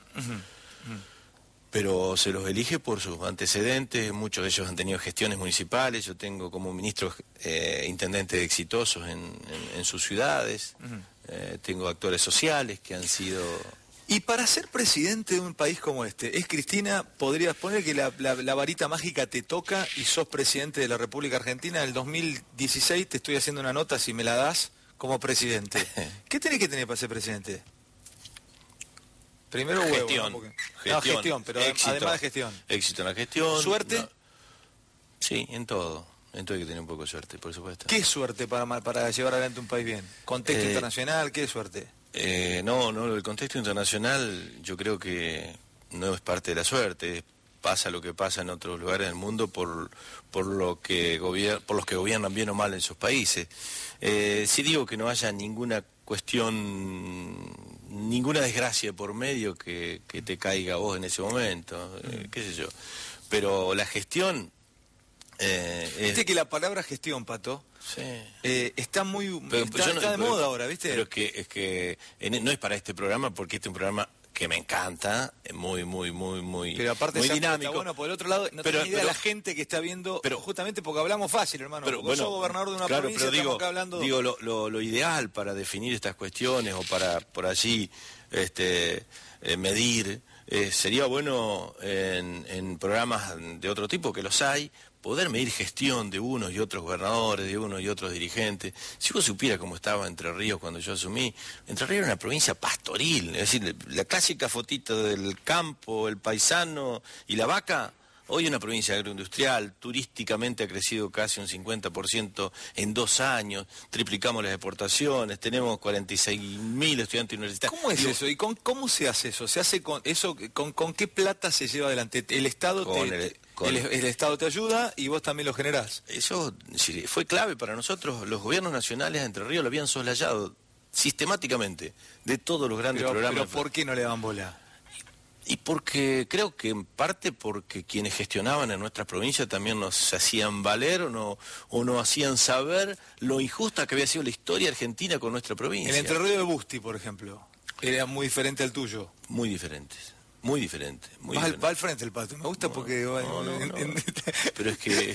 Pero se los elige por sus antecedentes, muchos de ellos han tenido gestiones municipales, yo tengo como ministros intendentes exitosos en sus ciudades, tengo actores sociales que han sido... Y para ser presidente de un país como este, Cristina, podrías poner que la varita mágica te toca y sos presidente de la República Argentina. En el 2016 te estoy haciendo una nota, si me la das, como presidente. ¿Qué tenés que tener para ser presidente? Primero gestión, huevo, ¿no? Gestión, pero éxito, además de gestión. Éxito en la gestión. ¿Suerte? No. Sí, en todo. En todo hay que tener un poco de suerte, por supuesto. ¿Qué suerte para llevar adelante un país bien? ¿Contexto internacional? ¿Qué suerte? No, el contexto internacional yo creo que no es parte de la suerte. Pasa lo que pasa en otros lugares del mundo por los que gobiernan bien o mal en sus países. Sí digo que no haya ninguna cuestión, ninguna desgracia por medio que te caiga a vos en ese momento, qué sé yo. Pero la gestión... Viste que la palabra gestión, Pato, sí. Está de moda ahora, ¿viste? Pero es que no es para este programa, porque este es un programa que me encanta, muy pero aparte muy dinámico. Está bueno, por el otro lado, no tenés idea de la gente que está viendo, justamente porque hablamos fácil, hermano. Pero, vos sos gobernador de una provincia, pero acá hablando... digo lo ideal para definir estas cuestiones o para por allí medir, sería bueno en programas de otro tipo, que los hay, poder medir gestión de unos y otros gobernadores, de unos y otros dirigentes. Si vos supieras cómo estaba Entre Ríos cuando yo asumí, Entre Ríos era una provincia pastoril, es decir, la clásica fotito del campo, el paisano y la vaca, Hoy una provincia agroindustrial, turísticamente ha crecido casi un 50% en 2 años, triplicamos las exportaciones, tenemos 46.000 estudiantes universitarios. ¿Cómo es eso? ¿Y cómo se hace eso? ¿Se hace con eso? ¿Con qué plata se lleva adelante? ¿El Estado el Estado te ayuda y vos también lo generás? Eso fue clave para nosotros. Los gobiernos nacionales de Entre Ríos lo habían soslayado sistemáticamente de todos los grandes programas. ¿Pero por qué no le dan bola? Y porque creo que en parte porque quienes gestionaban en nuestras provincias también nos hacían valer o no hacían saber lo injusta que había sido la historia argentina con nuestra provincia. El Entre Ríos de Busti, por ejemplo, era muy diferente al tuyo. Muy diferentes. Muy diferente. Va al frente el Pato, me gusta porque... No. Pero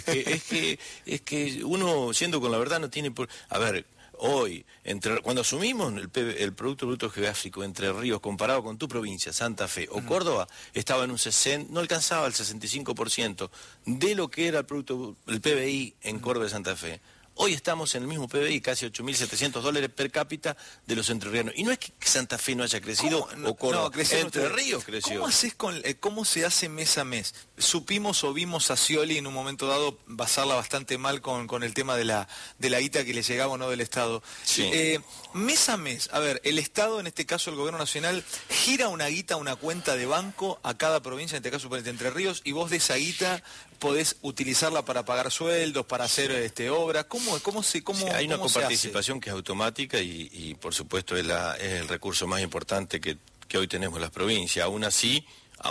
es que uno, siendo con la verdad, no tiene por... A ver, hoy, cuando asumimos el Producto Bruto Geográfico Entre Ríos comparado con tu provincia, Santa Fe o Córdoba, estaba en un 60, no alcanzaba el 65% de lo que era el PBI en Córdoba y Santa Fe. Hoy estamos en el mismo PBI, casi $8.700 per cápita de los entrerrianos. Y no es que Santa Fe no haya crecido o Córdoba, Entre Ríos creció. ¿Cómo se hace mes a mes? Supimos o vimos a Scioli en un momento dado basarla bastante mal con el tema de la guita que le llegaba o no del Estado. Sí. Mes a mes, a ver, el Estado, en este caso el Gobierno Nacional, gira una guita, una cuenta de banco a cada provincia, en este caso para Entre Ríos, y vos de esa guita podés utilizarla para pagar sueldos, para hacer obras. Hay una coparticipación que es automática y por supuesto es el recurso más importante que hoy tenemos las provincias. Aún así,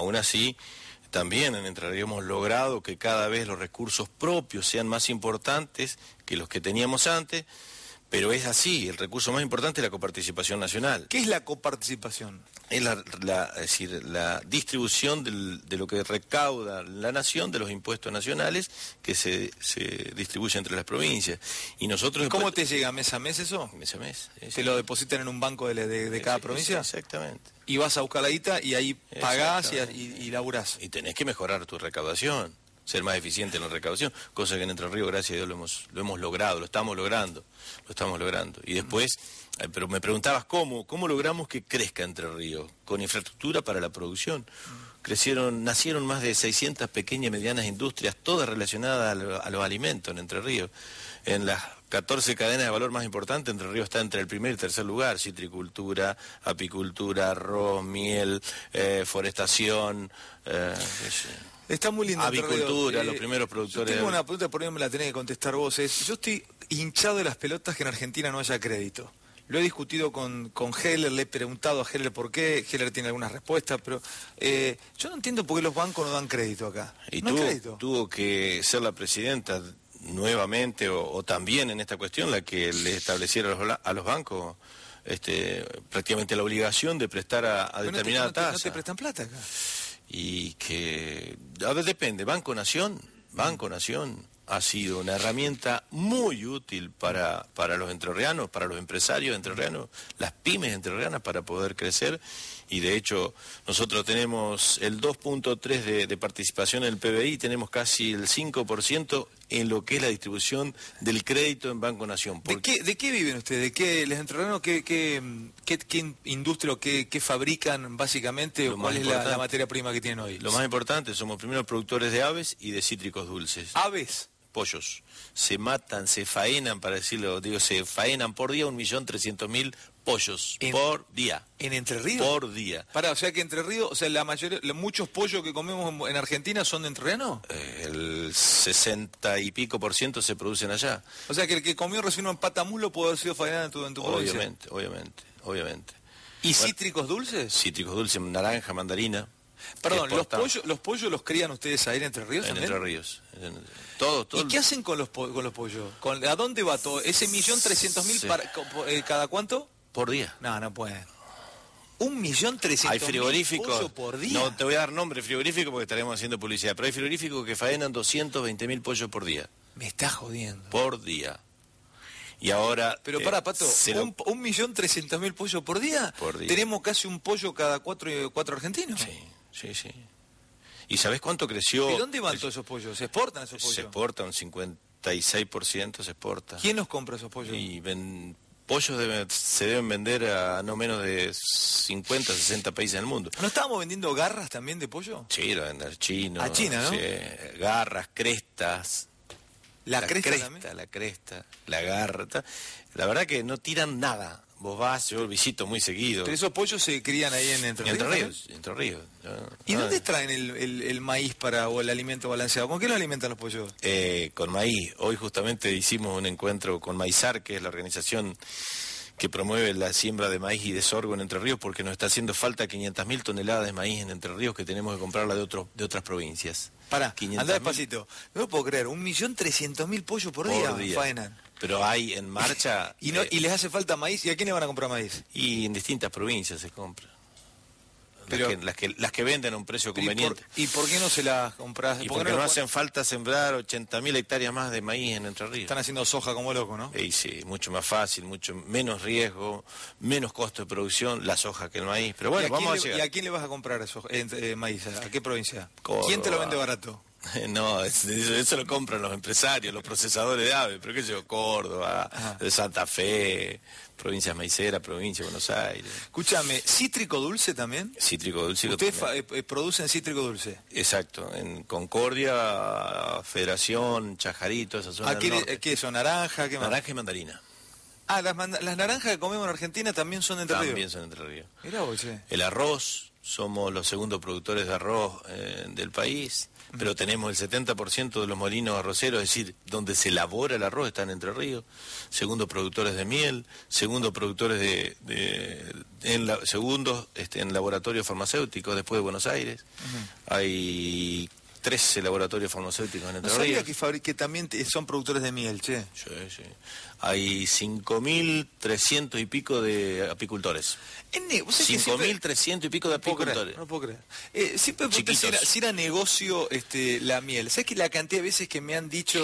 también en Entre Ríos hemos logrado que cada vez los recursos propios sean más importantes que los que teníamos antes, pero es así, el recurso más importante es la coparticipación nacional. ¿Qué es la coparticipación? Es decir, la distribución de lo que recauda la nación de los impuestos nacionales que se distribuye entre las provincias. Y nosotros... ¿Cómo te llega mes a mes eso? Mes a mes. ¿Te lo depositan en un banco de cada provincia? Exactamente. Y vas a buscar la guita y ahí pagás y laburás. Y tenés que mejorar tu recaudación, ser más eficiente en la recaudación, cosa que en Entre Ríos, gracias a Dios, lo hemos logrado, lo estamos logrando. Y después, pero me preguntabas cómo logramos que crezca Entre Ríos, con infraestructura para la producción. Nacieron más de 600 pequeñas y medianas industrias, todas relacionadas a los alimentos en Entre Ríos. En las 14 cadenas de valor más importantes, Entre Ríos está entre el primer y tercer lugar: citricultura, apicultura, arroz, miel, forestación, está muy lindo. Avicultura, los primeros productores. Yo tengo una pregunta, por ahí me la tenés que contestar vos. Yo estoy hinchado de las pelotas que en Argentina no haya crédito. Lo he discutido con Heller, le he preguntado a Heller por qué, Heller tiene algunas respuestas, pero yo no entiendo por qué los bancos no dan crédito acá. Y no hay crédito. Tuvo que ser la presidenta nuevamente o también en esta cuestión la que le estableciera a los bancos prácticamente la obligación de prestar a determinada tasa. ¿No te prestan plata acá? Y que, a ver, depende, Banco Nación ha sido una herramienta muy útil para los entrerrianos, para los empresarios entrerrianos, las pymes entrerrianas para poder crecer, y de hecho nosotros tenemos el 2.3 de participación en el PBI, tenemos casi el 5% en lo que es la distribución del crédito en Banco Nación. ¿De qué viven ustedes? ¿De qué les entrerrianos? ¿Qué industria o qué fabrican básicamente? ¿O cuál es la materia prima que tienen hoy? Lo más importante, somos primero productores de aves y de cítricos dulces. ¿Aves? Pollos. Se matan, se faenan, se faenan por día 1.300.000 pollos por día. ¿En Entre Ríos? Por día. O sea que Entre Ríos, o sea, muchos pollos que comemos en Argentina son de entrerrianos. El 60 y pico % se producen allá. O sea que el que comió recién un patamulo puede haber sido faenado en tu provincia. Obviamente. ¿Y cítricos dulces? Cítricos dulces, naranja, mandarina. Perdón, ¿los pollos los crían ustedes ahí en Entre Ríos también? En Entre Ríos. Todo. ¿Y qué hacen con los pollos? ¿A dónde va todo? ¿Ese 1.300.000 cada cuánto? Por día. No pueden. 1.300.000 hay frigoríficos pollos por día. No te voy a dar nombre frigorífico porque estaremos haciendo publicidad, pero hay frigoríficos que faenan 220.000 pollos por día. Me estás jodiendo. Por día. Y ahora... Pero Pato, 1.300.000 pollos por día. Por día. Tenemos casi un pollo cada cuatro argentinos. Sí. ¿Y sabés cuánto creció? ¿De dónde van todos esos pollos? ¿Se exportan esos pollos? Se exporta, un 56% se exporta. ¿Quién nos compra esos pollos? Y pollos se deben vender a no menos de 50, 60 países del mundo. ¿No estábamos vendiendo garras también de pollo? Sí, lo venden chinos. A China, ¿no? Sí, garras, crestas. La cresta, La cresta, la garra. La verdad que no tiran nada. Vos vas, yo visito muy seguido. Pero esos pollos se crían ahí en Entre Ríos. Entre Ríos. ¿Y dónde traen el maíz o el alimento balanceado? ¿Con qué lo alimentan los pollos? Con maíz. Hoy justamente hicimos un encuentro con Maizar, que es la organización que promueve la siembra de maíz y de sorgo en Entre Ríos, porque nos está haciendo falta 500.000 toneladas de maíz en Entre Ríos que tenemos que comprarla de otras provincias. Pará, anda despacito. No lo puedo creer, 1.300.000 pollos por día faenan. Pero hay en marcha... ¿Y les hace falta maíz? ¿Y a quién le van a comprar maíz? Y en distintas provincias se compra. Pero, las que venden a un precio conveniente. ¿Y por qué no se las compras? Y porque no hacen falta sembrar 80.000 hectáreas más de maíz en Entre Ríos. Están haciendo soja como loco, ¿no? Y sí, mucho más fácil, mucho menos riesgo, menos costo de producción, la soja que el maíz. Pero bueno, vamos a llegar. ¿Y a quién le vas a comprar maíz? ¿A qué provincia? Córdoba. ¿Quién te lo vende barato? No, eso lo compran los empresarios, los procesadores de ave, pero qué sé yo, Córdoba, Santa Fe, provincias maiceras, provincia de Buenos Aires. Escúchame, ¿cítrico dulce también? Cítrico dulce. ¿Ustedes producen cítrico dulce? Exacto, en Concordia, Federación, Chajarito, esa zona del norte. ¿Qué son? ¿Naranja? ¿Qué más? Naranja y mandarina. Ah, las naranjas que comemos en Argentina también son de Entre Ríos. También son de Entre Ríos. Mirá vos, che. El arroz, somos los segundos productores de arroz del país. Pero tenemos el 70% de los molinos arroceros, es decir, donde se elabora el arroz están en Entre Ríos, segundos productores de miel, segundos productores segundos en laboratorios farmacéuticos después de Buenos Aires. Hay 13 laboratorios farmacéuticos en Entre Ríos. No sabía que también son productores de miel, che. Sí, sí. Hay 5.300 y pico de apicultores. 5.300 y pico de apicultores. No puedo creer. Siempre me pregunté si era negocio la miel. ¿Sabes que la cantidad de veces que me han dicho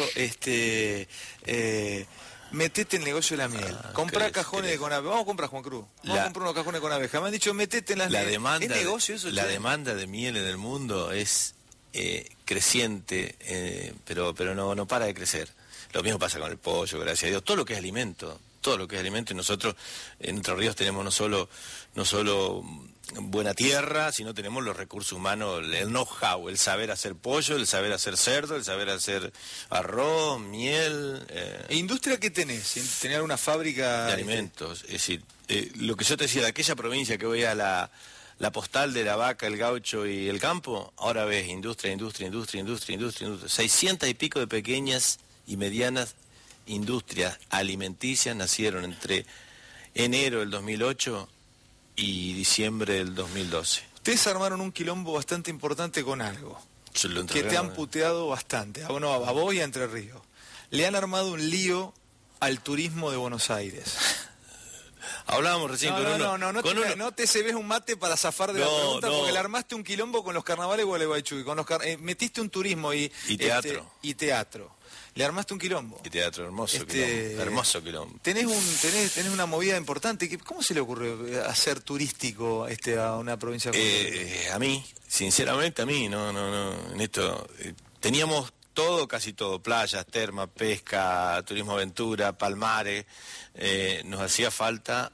metete en el negocio de la miel? Comprá cajones de Conave. Vamos a comprar, Juan Cruz. Vamos a comprar unos cajones de Conaveja. Me han dicho metete en las demanda. ¿Es negocio eso? La demanda de miel en el mundo es creciente, pero no para de crecer. Lo mismo pasa con el pollo, gracias a Dios. Todo lo que es alimento, y nosotros en Entre Ríos tenemos no solo buena tierra, sino tenemos los recursos humanos, el know-how, el saber hacer pollo, el saber hacer cerdo, el saber hacer arroz, miel. ¿E industria qué tenés? ¿Tenés alguna fábrica? De alimentos. Es decir, lo que yo te decía, de aquella provincia que voy a la postal de la vaca, el gaucho y el campo, ahora ves industria. 600 y pico de pequeñas y medianas industrias alimenticias nacieron entre enero del 2008 y diciembre del 2012. Ustedes armaron un quilombo bastante importante con algo, que te han puteado bastante, a vos y a Entre Ríos. Le han armado un lío al turismo de Buenos Aires. Hablábamos recién con uno. No te se ves un mate para zafar de la pregunta, porque le armaste un quilombo con los carnavales de Gualeguaychú, metiste un turismo y teatro. Y teatro. Le armaste un quilombo. Y teatro, hermoso quilombo. Tenés una movida importante. ¿Cómo se le ocurre hacer turístico a una provincia como a mí, sinceramente a mí, no, en esto teníamos todo, casi todo, playas, termas, pesca, turismo aventura, palmares, nos hacía falta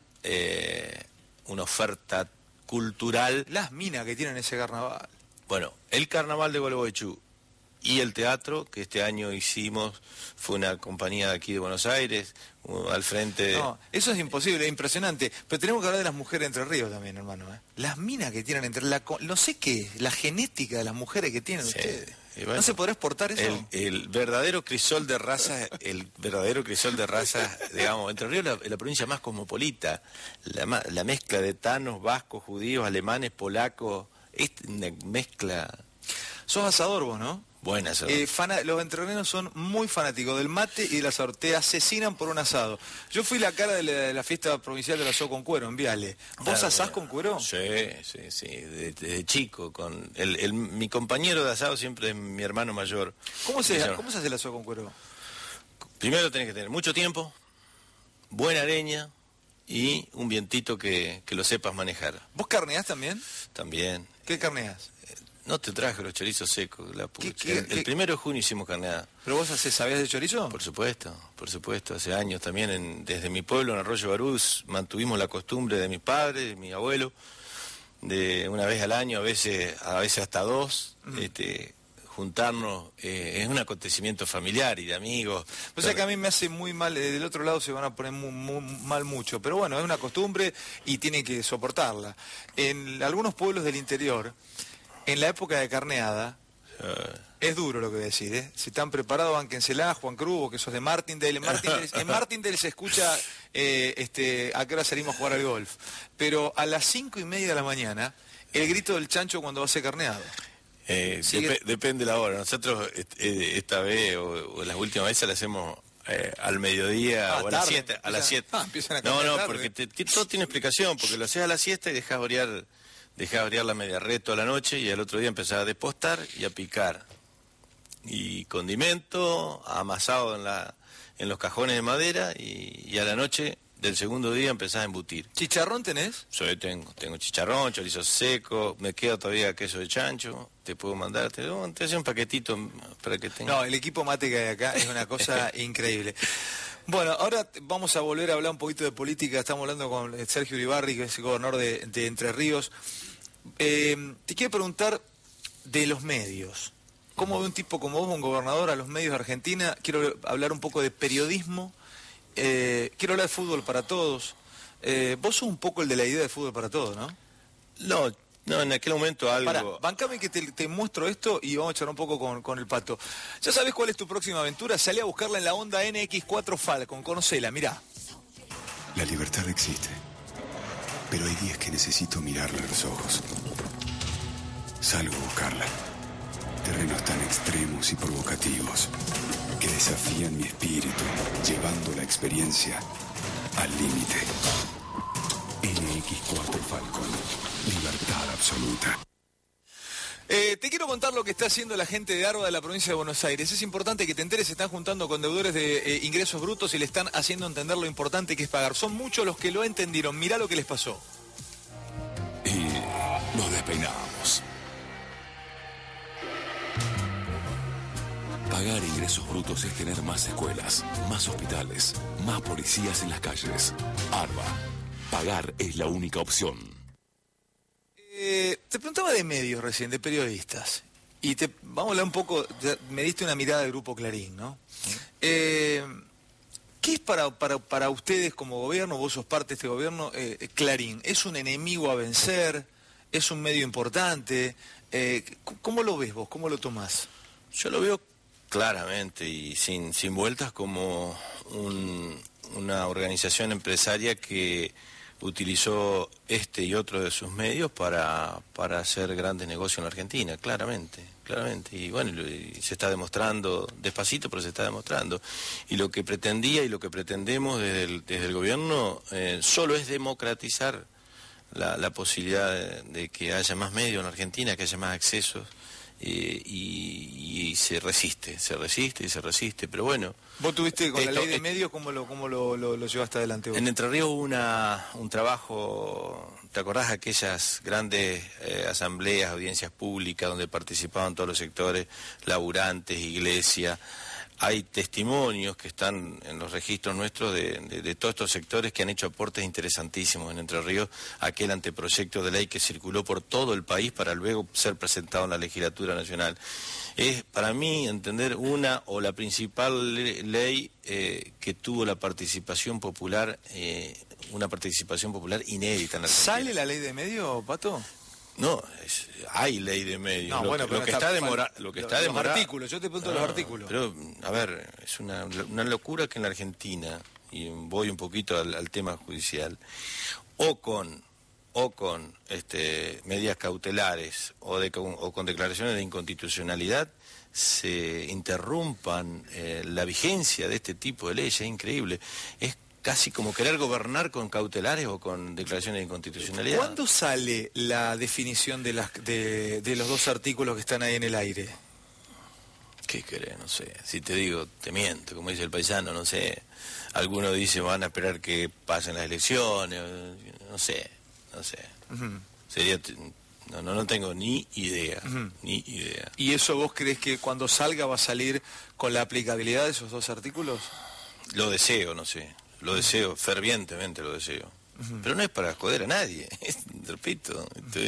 una oferta cultural. Las minas que tienen ese carnaval. Bueno, el carnaval de Gualeguaychú y el teatro, que este año hicimos, fue una compañía de aquí de Buenos Aires, al frente de... No, eso es imposible, es impresionante. Pero tenemos que hablar de las mujeres de Entre Ríos también, hermano. Las minas que tienen no sé qué, la genética de las mujeres que tienen ustedes. Bueno, ¿no se podrá exportar eso? El verdadero crisol de razas, digamos, Entre Ríos es la provincia más cosmopolita, la mezcla de tanos, vascos, judíos, alemanes, polacos, es una mezcla... Sos asador vos, ¿no? Buen asador. Los entrerrianos son muy fanáticos del mate y del asador. Te asesinan por un asado. Yo fui la cara de la fiesta provincial del asado con cuero en Viale. ¿Vos asás con cuero? Sí. Desde chico. Mi compañero de asado siempre es mi hermano mayor. ¿Cómo se hace el asado con cuero? Primero tenés que tener mucho tiempo, buena leña y un vientito que lo sepas manejar. ¿Vos carneás también? También. ¿Qué carneás? No te traje los chorizos secos. ¿Qué? El 1 de junio hicimos carneada. ¿Pero vos sabías de chorizo? Por supuesto. Hace años también, desde mi pueblo, en Arroyo Barús, mantuvimos la costumbre de mi padre, de mi abuelo, de una vez al año, a veces hasta dos, juntarnos. Es un acontecimiento familiar y de amigos. O sea que a mí me hace muy mal, del otro lado se van a poner muy mal mucho, pero bueno, es una costumbre y tienen que soportarla. En algunos pueblos del interior, en la época de carneada, es duro lo que voy a decir, ¿eh? Si están preparados, bánquensela, Juan Cruz, vos que sos de Martindale. En Martindale se escucha a qué hora salimos a jugar al golf. Pero a las 5:30 de la mañana, el grito del chancho cuando va a ser carneado. Depende la hora. Nosotros esta vez o las últimas veces la hacemos al mediodía o a la siesta. A las 7. No, porque todo tiene explicación, porque lo haces a la siesta y dejás orear la media red toda la noche y al otro día empezás a despostar y a picar. Y condimento amasado en los cajones de madera y a la noche del segundo día empezás a embutir. ¿Chicharrón tenés? Yo tengo chicharrón, chorizo seco, me queda todavía queso de chancho, te puedo mandar, te hace un paquetito para que tengas. No, el equipo mate que hay acá es una cosa increíble. Bueno, ahora vamos a volver a hablar un poquito de política, estamos hablando con Sergio Uribarri, que es el gobernador de Entre Ríos. Te quiero preguntar de los medios. ¿Cómo ve un tipo como vos, un gobernador, a los medios de Argentina? Quiero hablar un poco de periodismo. Quiero hablar de fútbol para todos. Vos sos un poco el de la idea de fútbol para todos, ¿no? No, en aquel momento algo... Pará, bancame que te muestro esto y vamos a echar un poco con el Pato. ¿Ya sabés cuál es tu próxima aventura? Salí a buscarla en la Honda NX4 Falcon, conocela, mirá. La libertad existe, pero hay días que necesito mirarla a los ojos. Salgo a buscarla. Terrenos tan extremos y provocativos que desafían mi espíritu, llevando la experiencia al límite. NX4 Falcon, libertad absoluta. Te quiero contar lo que está haciendo la gente de ARBA de la provincia de Buenos Aires. Es importante que te enteres, se están juntando con deudores de ingresos brutos y le están haciendo entender lo importante que es pagar. Son muchos los que lo entendieron. Mirá lo que les pasó. Y nos despeinamos. Pagar ingresos brutos es tener más escuelas, más hospitales, más policías en las calles. ARBA. Pagar es la única opción. Te preguntaba de medios recién, de periodistas. Y vamos a hablar un poco, me diste una mirada del Grupo Clarín, ¿no? ¿Qué es para ustedes como gobierno, vos sos parte de este gobierno, Clarín? ¿Es un enemigo a vencer? ¿Es un medio importante? ¿Cómo lo ves vos? ¿Cómo lo tomás? Yo lo veo claramente y sin vueltas como una organización empresaria que utilizó este y otro de sus medios para hacer grandes negocios en la Argentina, claramente. Y bueno, se está demostrando, despacito, pero se está demostrando. Y lo que pretendía y lo que pretendemos desde el gobierno solo es democratizar la posibilidad de que haya más medios en la Argentina, que haya más accesos. Y se resiste, pero bueno. ¿Vos tuviste con la ley de medios, cómo lo llevaste adelante vos? En Entre Ríos hubo un trabajo, ¿te acordás de aquellas grandes asambleas, audiencias públicas donde participaban todos los sectores, laburantes, iglesia? Hay testimonios que están en los registros nuestros de todos estos sectores que han hecho aportes interesantísimos en Entre Ríos, aquel anteproyecto de ley que circuló por todo el país para luego ser presentado en la legislatura nacional. Es, para mí, entender la principal ley que tuvo la participación popular, una participación popular inédita en la Argentina. ¿Sale la ley de medios, Pato? No, hay ley de medios. No, bueno, pero lo que está demorado. Los artículos, yo te pregunto los artículos. Pero, a ver, es una locura que en la Argentina, y voy un poquito al tema judicial, o con medidas cautelares o con declaraciones de inconstitucionalidad, se interrumpan la vigencia de este tipo de leyes. Es increíble. Es casi como querer gobernar con cautelares o con declaraciones de inconstitucionalidad. ¿Cuándo sale la definición de los dos artículos que están ahí en el aire? ¿Qué querés? No sé. Si te digo, te miento, como dice el paisano, no sé. Algunos dicen van a esperar que pasen las elecciones, no sé. Uh-huh. Sería No tengo ni idea, ni idea. ¿Y eso vos crees que cuando salga va a salir con la aplicabilidad de esos 2 artículos? Lo deseo, no sé, lo deseo, fervientemente lo deseo. Pero no es para joder a nadie, repito,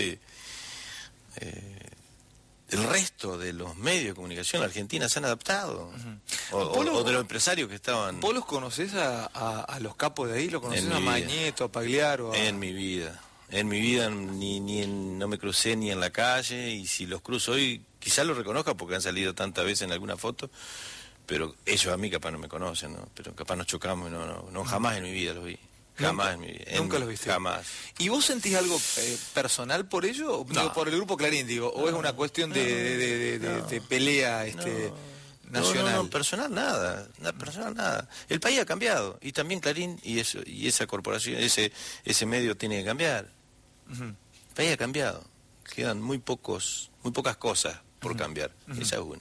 el resto de los medios de comunicación en Argentina se han adaptado, o de los empresarios que estaban... ¿Vos los conocés a los capos de ahí? ¿Los conocés a mi Mañeto, a Pagliaro? En mi vida no me crucé ni en la calle, y si los cruzo hoy, quizás los reconozca porque han salido tantas veces en alguna foto, pero ellos a mí capaz no me conocen, ¿no? Pero capaz nos chocamos, no, jamás en mi vida los vi. Jamás en mi vida. Nunca los viste. Jamás. ¿Y vos sentís algo personal por ello? No. Digo, por el Grupo Clarín, digo, ¿o es una cuestión de pelea nacional? No, personal nada, personal nada. El país ha cambiado, y también Clarín y esa corporación, ese medio tiene que cambiar. El país ha cambiado. Quedan muy pocas cosas por cambiar. Esa es una.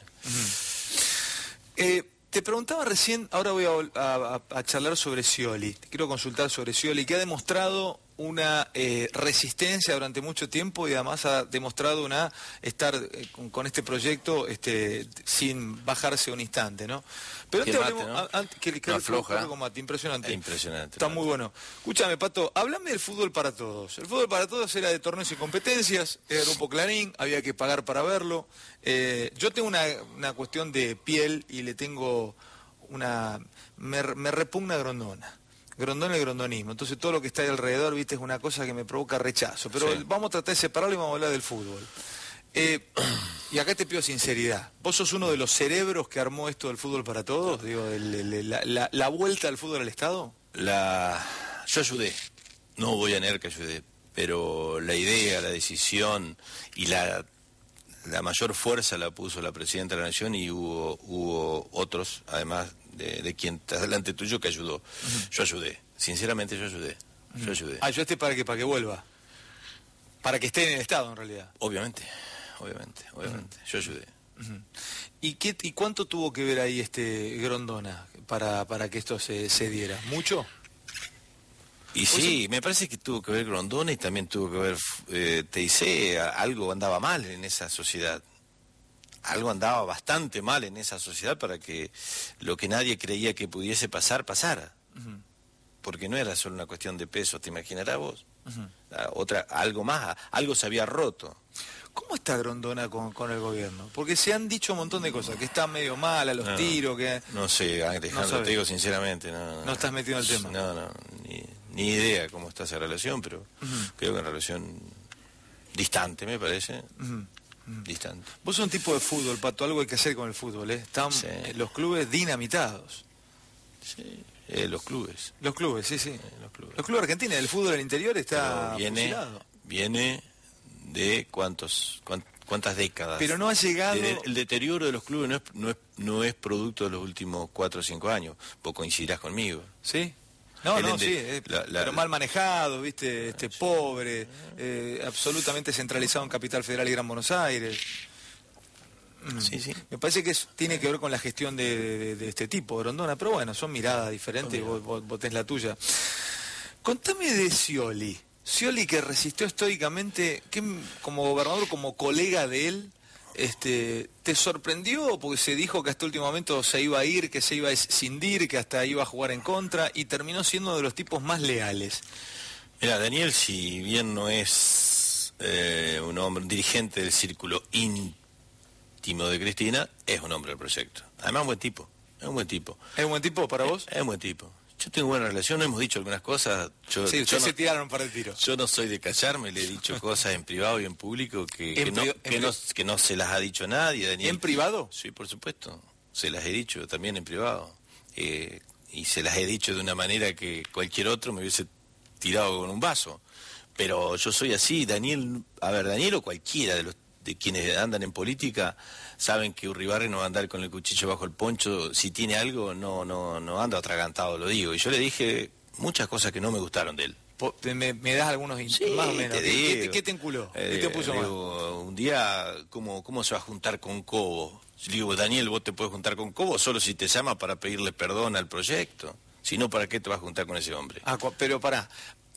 Te preguntaba recién, ahora voy a charlar sobre Scioli. Te quiero consultar sobre Scioli, que ha demostrado una resistencia durante mucho tiempo y además ha demostrado estar con este proyecto sin bajarse un instante, ¿no? Pero antes hablemos, afloja. Impresionante. Impresionante. Está muy bueno. Escúchame, Pato, háblame del fútbol para todos. El fútbol para todos era de torneos y competencias, era el Grupo Clarín, había que pagar para verlo. Yo tengo una cuestión de piel y le tengo me repugna Grondona. Grondona y grondonismo. Entonces todo lo que está ahí alrededor, viste, es una cosa que me provoca rechazo. Pero vamos a tratar de separarlo y vamos a hablar del fútbol. Y acá te pido sinceridad. ¿Vos sos uno de los cerebros que armó esto del fútbol para todos? Digo, la vuelta del fútbol al Estado. Yo ayudé. No voy a negar que ayudé. Pero la idea, la decisión y la mayor fuerza la puso la Presidenta de la Nación, y hubo otros, además de quien está delante tuyo, que ayudó. Yo ayudé. Sinceramente yo ayudé. Ayudaste para que vuelva. Para que esté en el Estado, en realidad. Obviamente. Yo ayudé. ¿Y cuánto tuvo que ver ahí Grondona para que esto se diera? ¿Mucho? Y sí, me parece que tuvo que ver Grondona, y también tuvo que ver TIC. Algo andaba mal en esa sociedad. Algo andaba bastante mal en esa sociedad para que lo que nadie creía que pudiese pasar, pasara. Porque no era solo una cuestión de peso, ¿te imaginarás vos? Algo más, algo se había roto. ¿Cómo está Grondona con el gobierno? Porque se han dicho un montón de cosas, que está medio mal a los tiros, que... No sé, Alejandro, te digo sinceramente, no estás metido en el tema. Ni idea cómo está esa relación, pero creo que una relación distante, me parece. Distante. Vos sos un tipo de fútbol, Pato, algo hay que hacer con el fútbol, ¿eh? Están los clubes dinamitados. Sí, los clubes. Los clubes, sí. Los clubes. Los clubes argentinos, el fútbol del interior está fusilado. Viene de cuántas décadas. Pero no ha llegado... El deterioro de los clubes no es producto de los últimos 4 o 5 años. Vos coincidirás conmigo. ¿Sí? Pero mal manejado, ¿viste? Pobre, absolutamente centralizado en Capital Federal y Gran Buenos Aires. Sí. Me parece que tiene que ver con la gestión de este tipo, Grondona, pero bueno, son miradas diferentes, vos tenés la tuya. Contame de Scioli. Scioli, que resistió estoicamente, que como gobernador, como colega de él, ¿te sorprendió? Porque se dijo que hasta el último momento se iba a ir, que se iba a escindir, que hasta iba a jugar en contra, y terminó siendo uno de los tipos más leales. Mira, Daniel, si bien no es un dirigente del círculo íntimo de Cristina, es un hombre del proyecto. Además, un buen tipo. ¿Es un buen tipo para vos? Es un buen tipo. Yo tengo buena relación, hemos dicho algunas cosas. Se tiraron para el tiro. Yo no soy de callarme, le he dicho cosas en privado y en público que no se las ha dicho nadie, Daniel. ¿En privado? Sí, por supuesto. Se las he dicho también en privado. Y se las he dicho de una manera que cualquier otro me hubiese tirado con un vaso. Pero yo soy así, Daniel o cualquiera de quienes andan en política saben que Urribarri no va a andar con el cuchillo bajo el poncho. Si tiene algo, no anda atragantado, lo digo. Y yo le dije muchas cosas que no me gustaron de él. ¿Me das algunos más o menos? ¿Qué te enculó? ¿Qué te puso mal? Un día, ¿cómo se va a juntar con Cobo? Yo le digo, Daniel, vos te puedes juntar con Cobo solo si te llama para pedirle perdón al proyecto. Si no, ¿para qué te vas a juntar con ese hombre? Pero pará.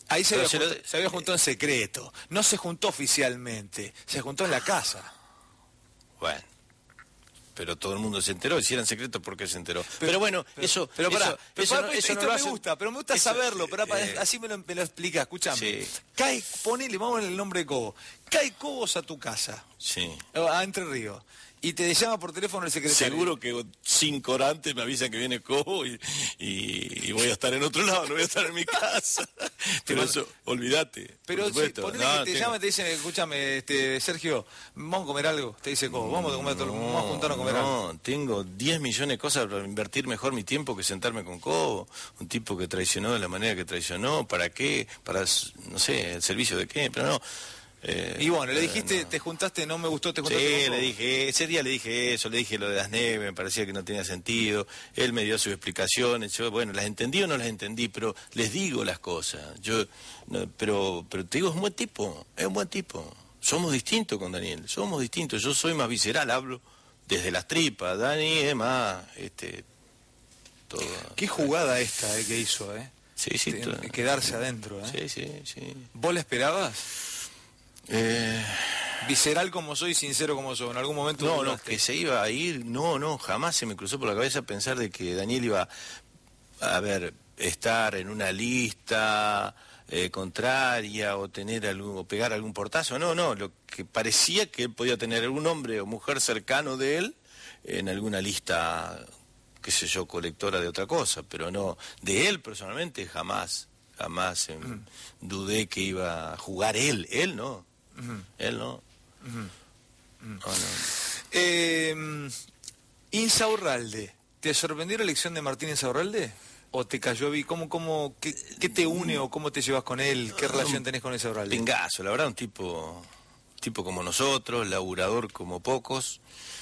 Ahí Pero se había juntado en secreto, no se juntó oficialmente, se juntó en la casa. Bueno, pero todo el mundo se enteró, y si eran secretos, ¿por qué se enteró? Pero bueno, eso Pero pará, eso esto no lo me hacen- gusta, pero me gusta eso, saberlo, pero así me lo explicás, escuchame. Sí. Cae, ponele, vamos en el nombre de Cobo, cae Cobos a tu casa, Sí. a Entre Ríos, y te llama por teléfono el secretario. Seguro que 5 horas antes me avisan que viene Cobo y voy a estar en otro lado, no voy a estar en mi casa. Pero eso, olvídate. Pero por si supuesto. ponele No, que te tengo- llama y te dicen, escúchame, Sergio, vamos a comer algo, te dice Cobo, vamos a comer vamos a juntarnos a comer algo. No, tengo 10 millones de cosas para invertir mejor mi tiempo que sentarme con Cobo. Un tipo que traicionó de la manera que traicionó. ¿Para qué? Para, no sé, el servicio de qué, pero no. Y bueno, le dijiste, no. te juntaste, no me gustó, te juntaste Sí, con le Cobo. dije, ese día le dije eso, le dije lo de las nieves, me parecía que no tenía sentido, él me dio sus explicaciones, yo, bueno, las entendí o no las entendí, pero les digo las cosas, pero te digo, es un buen tipo, somos distintos con Daniel, somos distintos, yo soy más visceral, hablo desde las tripas, Dani es más, todo. Qué jugada esta que hizo, Sí, sí, todo. quedarse adentro, Sí, sí, sí. ¿Vos la esperabas? Visceral como soy, sincero como soy. En algún momento No, dudaste. que se iba a ir, no, jamás se me cruzó por la cabeza pensar de que Daniel iba a ver, estar en una lista contraria o o pegar algún portazo. No, lo que parecía que él podía tener algún hombre o mujer cercano de él en alguna lista, qué sé yo, colectora de otra cosa, pero no, de él personalmente jamás dudé que iba a jugar él no. Él no. No. Insaurralde, ¿te sorprendió la elección de Martín Insaurralde? ¿O te cayó bien? ¿Qué te une o cómo te llevas con él? ¿Qué relación tenés con Insaurralde? Pingazo, la verdad, un tipo como nosotros, laburador como pocos,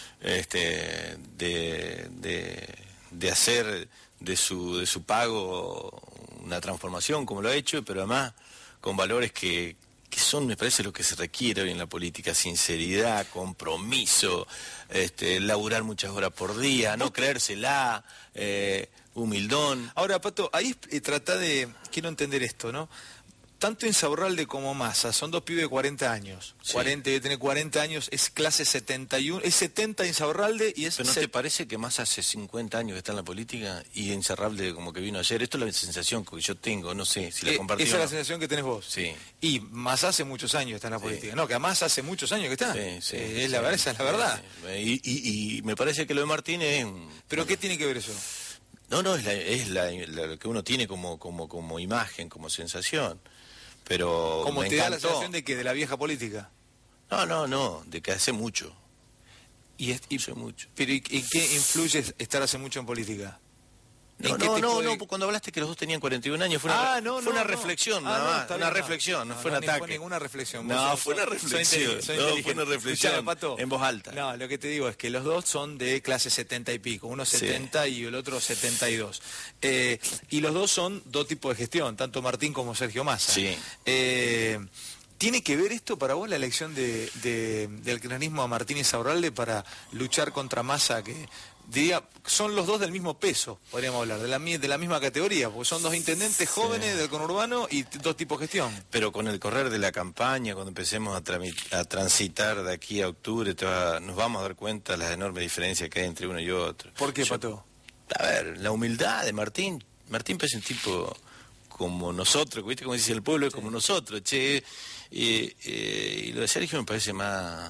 de hacer de su pago una transformación como lo ha hecho, pero además con valores que son, me parece, lo que se requiere hoy en la política: sinceridad, compromiso, laburar muchas horas por día, no creérsela, humildón. Ahora, Pato, ahí quiero entender esto, ¿no? Tanto Insaurralde como Massa son dos pibes de 40 años. Sí. 40, debe tener 40 años, es clase 71, es 70 Insaurralde y es... ¿Pero no te parece que más hace 50 años que está en la política y Insaurralde como que vino ayer? Esto es la sensación que yo tengo, no sé si la compartí esa o es no. la sensación que tenés vos. Sí. Y Massa hace muchos años está en la política. No, que además hace muchos años que está. Sí, Esa es la verdad. Sí. Y me parece que lo de Martín es... ¿Pero qué tiene que ver eso? No, es lo que uno tiene como imagen, como sensación. Pero ¿Cómo me te da la encantó. sensación de que de la vieja política? No, de que hace mucho. Hace mucho. ¿Pero y qué influye estar hace mucho en política? ¿En qué No, tipo de- cuando hablaste que los dos tenían 41 años fue una reflexión, nada más, está una bien, reflexión, no fue un ni ataque. fue ninguna reflexión. No, Vos fue una sos reflexión. inteligente, No, fue inteligente. una reflexión Escuchame, Pato. en voz alta. No, lo que te digo es que los dos son de clase 70 y pico, uno Sí. 70 y el otro 72. Y los dos son dos tipos de gestión, tanto Martín como Sergio Massa. Sí. ¿Tiene que ver esto para vos la elección del kirchnerismo a Martín Insaurralde para luchar contra Massa, que diría, son los dos del mismo peso, podríamos hablar, de la misma categoría, porque son dos intendentes jóvenes del conurbano y dos tipos de gestión? Pero con el correr de la campaña, cuando empecemos a transitar de aquí a octubre, nos vamos a dar cuenta de las enormes diferencias que hay entre uno y otro. ¿Por qué, Pato? A ver, la humildad de Martín. Martín parece un tipo como nosotros, ¿viste? Como dice el pueblo, es como nosotros, che. Y lo de Sergio me parece más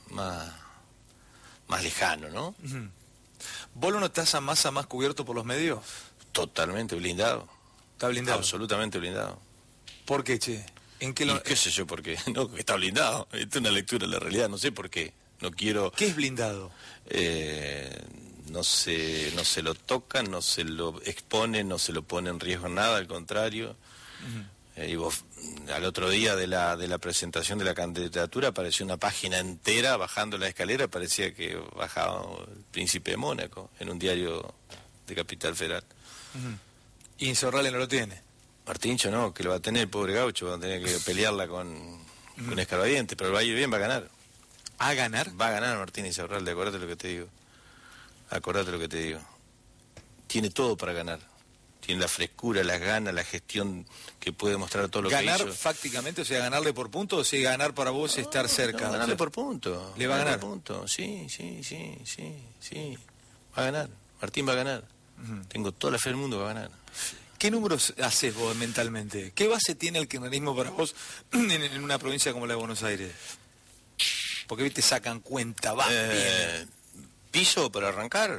lejano, ¿no? ¿Vos lo notás a Massa más cubierto por los medios? Totalmente blindado. ¿Está blindado? Absolutamente blindado. ¿Por qué, che? ¿En qué lo... ¿Y qué sé yo por qué? No, que está blindado. Esta es una lectura de la realidad, no sé por qué. No quiero... ¿Qué es blindado? No se lo toca, no se lo expone, no se lo pone en riesgo nada, al contrario. Y vos, al otro día de la presentación de la candidatura, apareció una página entera bajando la escalera, parecía que bajaba el príncipe de Mónaco en un diario de Capital Federal. Y Insaurralde no lo tiene. Martíncho no, que lo va a tener el pobre gaucho, va a tener que pelearla con Escarbadiente, pero va a ir bien, va a ganar. ¿A ganar? Va a ganar Martín Insaurralde, acordate lo que te digo. Acordate lo que te digo. Tiene todo para ganar. tiene la frescura, las ganas, la gestión que puede mostrar todo lo que hizo. ¿Ganar fácticamente, o sea, ganarle por punto, o si ganar para vos es estar cerca? No, ganarle por punto. ¿Le va a ganar? Por punto. Sí. Va a ganar. Martín va a ganar. Tengo toda la fe del mundo, va a ganar. ¿Qué números haces vos mentalmente? ¿Qué base tiene el kirchnerismo para vos en una provincia como la de Buenos Aires? Porque viste, sacan cuenta, va bien. Piso para arrancar,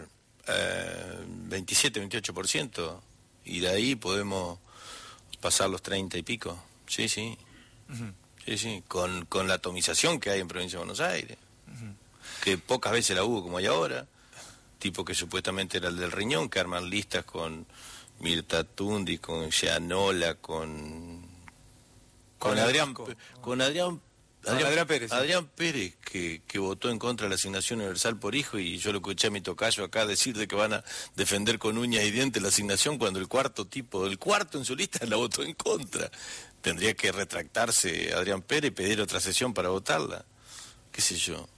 27-28%. Y de ahí podemos pasar los 30 y pico. Sí. Sí. Con la atomización que hay en Provincia de Buenos Aires. Que pocas veces la hubo como hay ahora. Tipo que supuestamente era el del riñón, que arman listas con Mirta Tundi, con Gianola, con Adrián Pérez. Adrián Pérez, que votó en contra de la asignación universal por hijo, y yo lo escuché a mi tocayo acá decir de que van a defender con uñas y dientes la asignación cuando el cuarto en su lista la votó en contra. Tendría que retractarse Adrián Pérez y pedir otra sesión para votarla. Qué sé yo.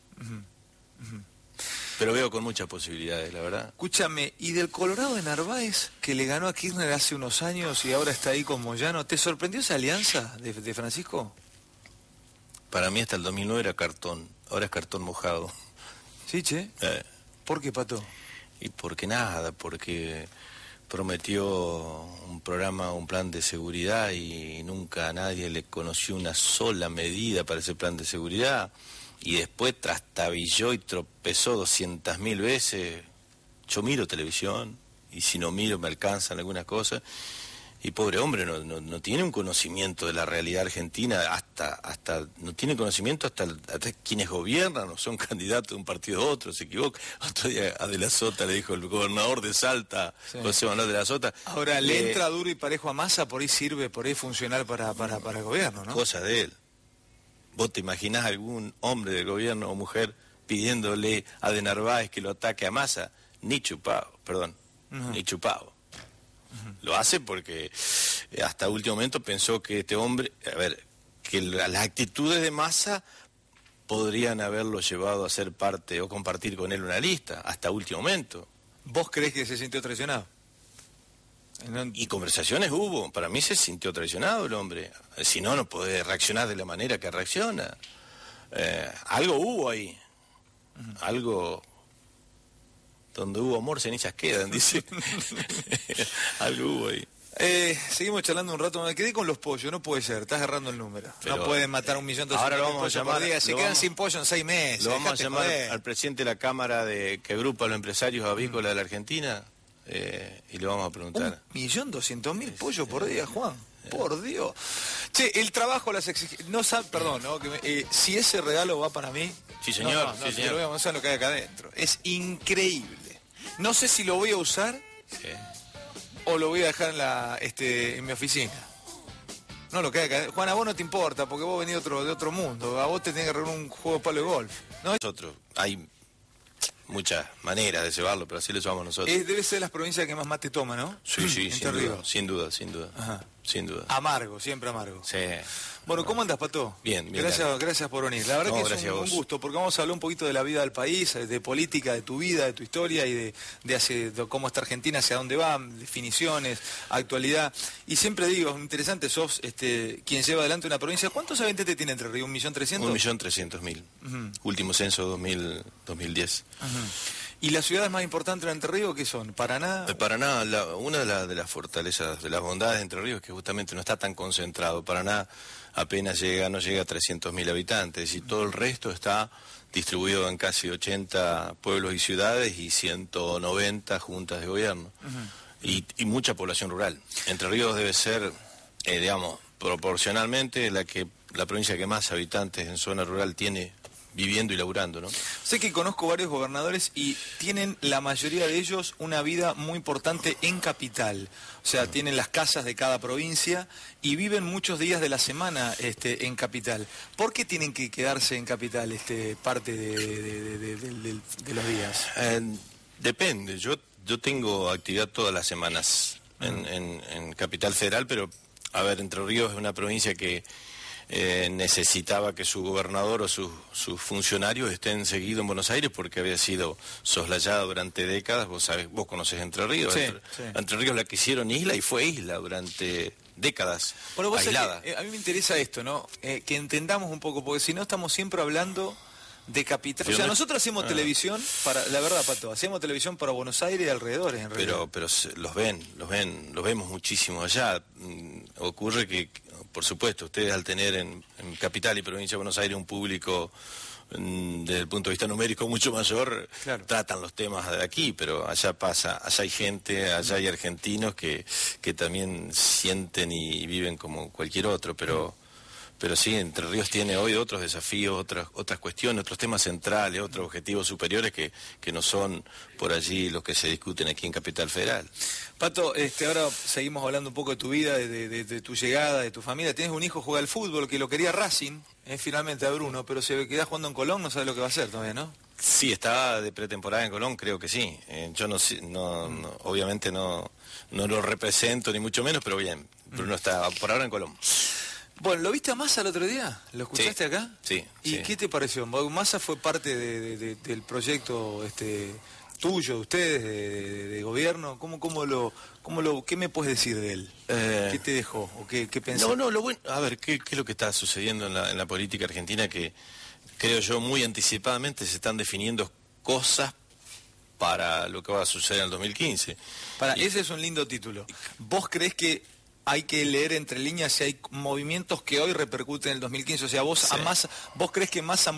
Pero veo con muchas posibilidades, la verdad. Escúchame, ¿y del Colorado de Narváez, que le ganó a Kirchner hace unos años y ahora está ahí con Moyano, ¿te sorprendió esa alianza de Francisco? Para mí hasta el 2009 era cartón, ahora es cartón mojado. ¿Sí, che? ¿Por qué, Pato? Y porque prometió un plan de seguridad y nunca a nadie le conoció una sola medida para ese plan de seguridad. Y después trastabilló y tropezó 200.000 veces. Yo miro televisión, y si no miro me alcanzan algunas cosas. Y pobre hombre, no tiene un conocimiento de la realidad argentina, no tiene conocimiento hasta quienes gobiernan o son candidatos de un partido a otro, se equivoca. Otro día a De la Sota le dijo el gobernador de Salta, sí. José Manuel de la Sota. Ahora, le entra duro y parejo a Massa, por ahí sirve, por ahí funcional para el gobierno, ¿no? Cosa de él. ¿Vos te imaginás algún hombre del gobierno o mujer pidiéndole a De Narváez que lo ataque a Massa? Ni chupado. Lo hace porque hasta último momento pensó que este hombre, que las actitudes de Massa podrían haberlo llevado a ser parte o compartir con él una lista, hasta último momento. ¿Vos creés que se sintió traicionado? Y conversaciones hubo, para mí se sintió traicionado el hombre, si no, no puede reaccionar de la manera que reacciona. Algo hubo ahí, algo... Donde hubo amor, cenizas quedan, dice. Algo hubo ahí. Seguimos charlando un rato. Me quedé con los pollos, no puede ser, estás agarrando el número. Pero, no pueden matar 1.200.000 ahora lo vamos a llamar, se quedan sin pollo en 6 meses. Lo vamos a llamar al presidente de la Cámara que agrupa a los empresarios avícolas de la Argentina y le vamos a preguntar. 1.200.000 pollos por día, Juan. Por Dios. Che, el trabajo, las exigencias... No sabe, perdón, ¿no? Si ese regalo va para mí... Sí, señor. Sí, señor. Lo voy a mostrar lo que hay acá adentro. Es increíble. No sé si lo voy a usar o lo voy a dejar en mi oficina. No, lo que hay acá. Juan, a vos no te importa porque vos venís de otro mundo. A vos te tenés que arreglar un juego de palo de golf. ¿No? Nosotros, hay muchas maneras de llevarlo, pero así lo llevamos nosotros. Debe ser las provincias que más mate toma, ¿no? Sí, sin duda. Ajá. Sin duda. Amargo, siempre amargo. Sí. Bueno, ¿cómo andas, Pato? Bien. Gracias por venir. La verdad que es un gusto, porque vamos a hablar un poquito de la vida del país, de política, de tu vida, de tu historia y de cómo está Argentina, hacia dónde va, definiciones, actualidad. Y siempre digo, es interesante, sos quien lleva adelante una provincia. ¿Cuántos habitantes tiene Entre Ríos? ¿1.300.000? 1.300.000. Último censo 2010. ¿Y las ciudades más importantes de Entre Ríos qué son? ¿Paraná? Paraná, una de las fortalezas, de las bondades de Entre Ríos es que justamente no está tan concentrado. Paraná apenas no llega a 300.000 habitantes y todo el resto está distribuido en casi 80 pueblos y ciudades y 190 juntas de gobierno. Y mucha población rural. Entre Ríos debe ser, proporcionalmente la provincia que más habitantes en zona rural tiene viviendo y laburando, ¿no? Sé que conozco varios gobernadores y tienen la mayoría de ellos una vida muy importante en capital. O sea, tienen las casas de cada provincia y viven muchos días de la semana en capital. ¿Por qué tienen que quedarse en capital parte de los días? Depende. Yo tengo actividad todas las semanas en Capital Federal, pero, Entre Ríos es una provincia que necesitaba que su gobernador o sus funcionarios estén seguidos en Buenos Aires porque había sido soslayada durante décadas. Vos conocés Entre Ríos. Sí, Entre Ríos la quisieron isla y fue isla durante décadas, bueno, vos aislada. a mí me interesa esto, ¿no? Que entendamos un poco, porque si no estamos siempre hablando de capital. O sea, nosotros hacemos televisión para, la verdad, Pato, hacemos televisión para Buenos Aires y alrededores, en realidad. Pero los vemos muchísimo allá. Ocurre que, por supuesto, ustedes al tener en capital y provincia de Buenos Aires un público desde el punto de vista numérico mucho mayor, claro, tratan los temas de aquí, pero allá pasa, allá hay gente, allá hay argentinos que también sienten y viven como cualquier otro, pero sí, Entre Ríos tiene hoy otros desafíos, otras cuestiones, otros temas centrales, otros objetivos superiores que no son por allí los que se discuten aquí en Capital Federal. Pato, ahora seguimos hablando un poco de tu vida, de tu llegada, de tu familia. Tienes un hijo que juega al fútbol, que lo quería Racing, finalmente a Bruno, pero se queda jugando en Colón, no sabe lo que va a hacer todavía, ¿no? Sí, está de pretemporada en Colón, creo que sí. Yo obviamente no lo represento ni mucho menos, pero bien, Bruno está por ahora en Colón. Bueno, ¿lo viste a Massa el otro día? ¿Lo escuchaste acá? Sí. ¿Y qué te pareció? Massa fue parte del proyecto tuyo, de ustedes, de gobierno. ¿Qué me puedes decir de él? ¿Qué te dejó? ¿O qué pensás? Lo bueno, a ver, ¿qué es lo que está sucediendo en la política argentina? Que creo yo muy anticipadamente se están definiendo cosas para lo que va a suceder en el 2015. Ese es un lindo título. ¿Vos creés que hay que leer entre líneas si hay movimientos que hoy repercuten en el 2015? O sea, vos creés que Massa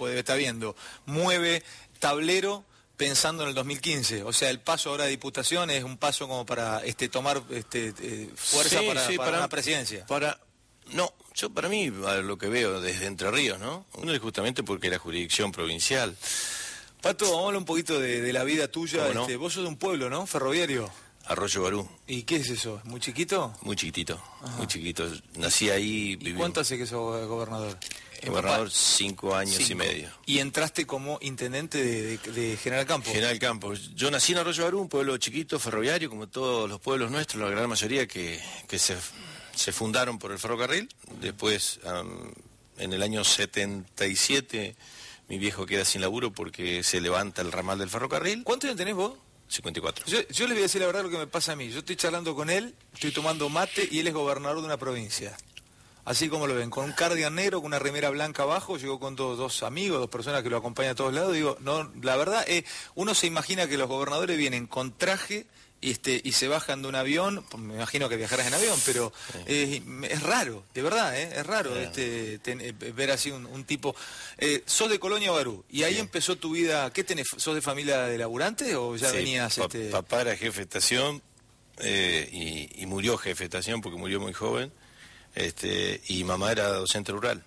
mueve tablero pensando en el 2015. O sea, el paso ahora de diputación es un paso como para tomar fuerza para una presidencia. Para mí, lo que veo desde Entre Ríos, ¿no? Uno es justamente porque era jurisdicción provincial. Pato, vamos a hablar un poquito de la vida tuya. ¿No? Vos sos de un pueblo, ¿no? Ferroviario. Arroyo Barú. ¿Y qué es eso? ¿Muy chiquito? Muy chiquitito, muy chiquito. Nací ahí, viví. ¿Y cuánto hace que sos gobernador? Gobernador 5 años y medio. ¿Y entraste como intendente de General Campos? General Campos. Yo nací en Arroyo Barú, un pueblo chiquito, ferroviario, como todos los pueblos nuestros, la gran mayoría que se fundaron por el ferrocarril. Después, en el año 77, mi viejo queda sin laburo porque se levanta el ramal del ferrocarril. ¿Cuántos años tenés vos? 54. Yo les voy a decir la verdad lo que me pasa a mí. Yo estoy charlando con él, estoy tomando mate y él es gobernador de una provincia. Así como lo ven, con un cardigan negro, con una remera blanca abajo, llegó con dos amigos, 2 personas que lo acompañan a todos lados. Digo, no, la verdad, uno se imagina que los gobernadores vienen con traje y se bajan de un avión, me imagino que viajarás en avión, pero es raro, de verdad, es raro ver así un tipo. Sos de Colonia Barú, y ahí empezó tu vida. ¿Qué tenés? ¿Sos de familia de laburantes o ya venías? Papá era jefe de estación y murió jefe de estación porque murió muy joven, y mamá era docente rural.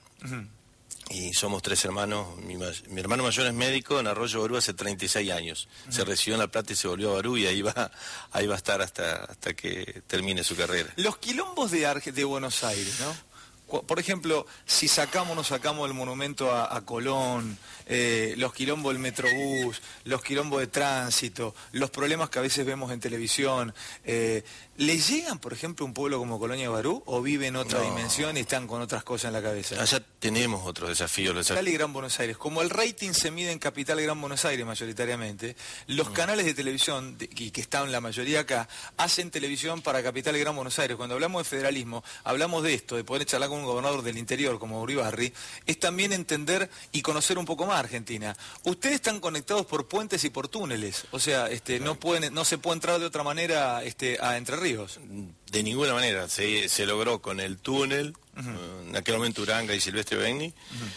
Y somos 3 hermanos. Mi hermano mayor es médico en Arroyo Barú hace 36 años. Se recibió en La Plata y se volvió a Barú y ahí va a estar hasta que termine su carrera. Los quilombos de Buenos Aires, ¿no? Por ejemplo, si sacamos o no sacamos el monumento a Colón, los quilombos del Metrobús, los quilombos de tránsito, los problemas que a veces vemos en televisión, ¿le llegan, por ejemplo, a un pueblo como Colonia Barú o viven en otra dimensión y están con otras cosas en la cabeza? Allá tenemos otros desafíos. Capital y Gran Buenos Aires. Como el rating se mide en Capital y Gran Buenos Aires mayoritariamente, los canales de televisión, y que están la mayoría acá, hacen televisión para Capital y Gran Buenos Aires. Cuando hablamos de federalismo, hablamos de esto, de poder charlar con un gobernador del interior como Uribarri, es también entender y conocer un poco más Argentina. Ustedes están conectados por puentes y por túneles, o sea, no se puede entrar de otra manera a Entre Ríos. De ninguna manera, se logró con el túnel, en aquel momento Uranga y Silvestre Begni.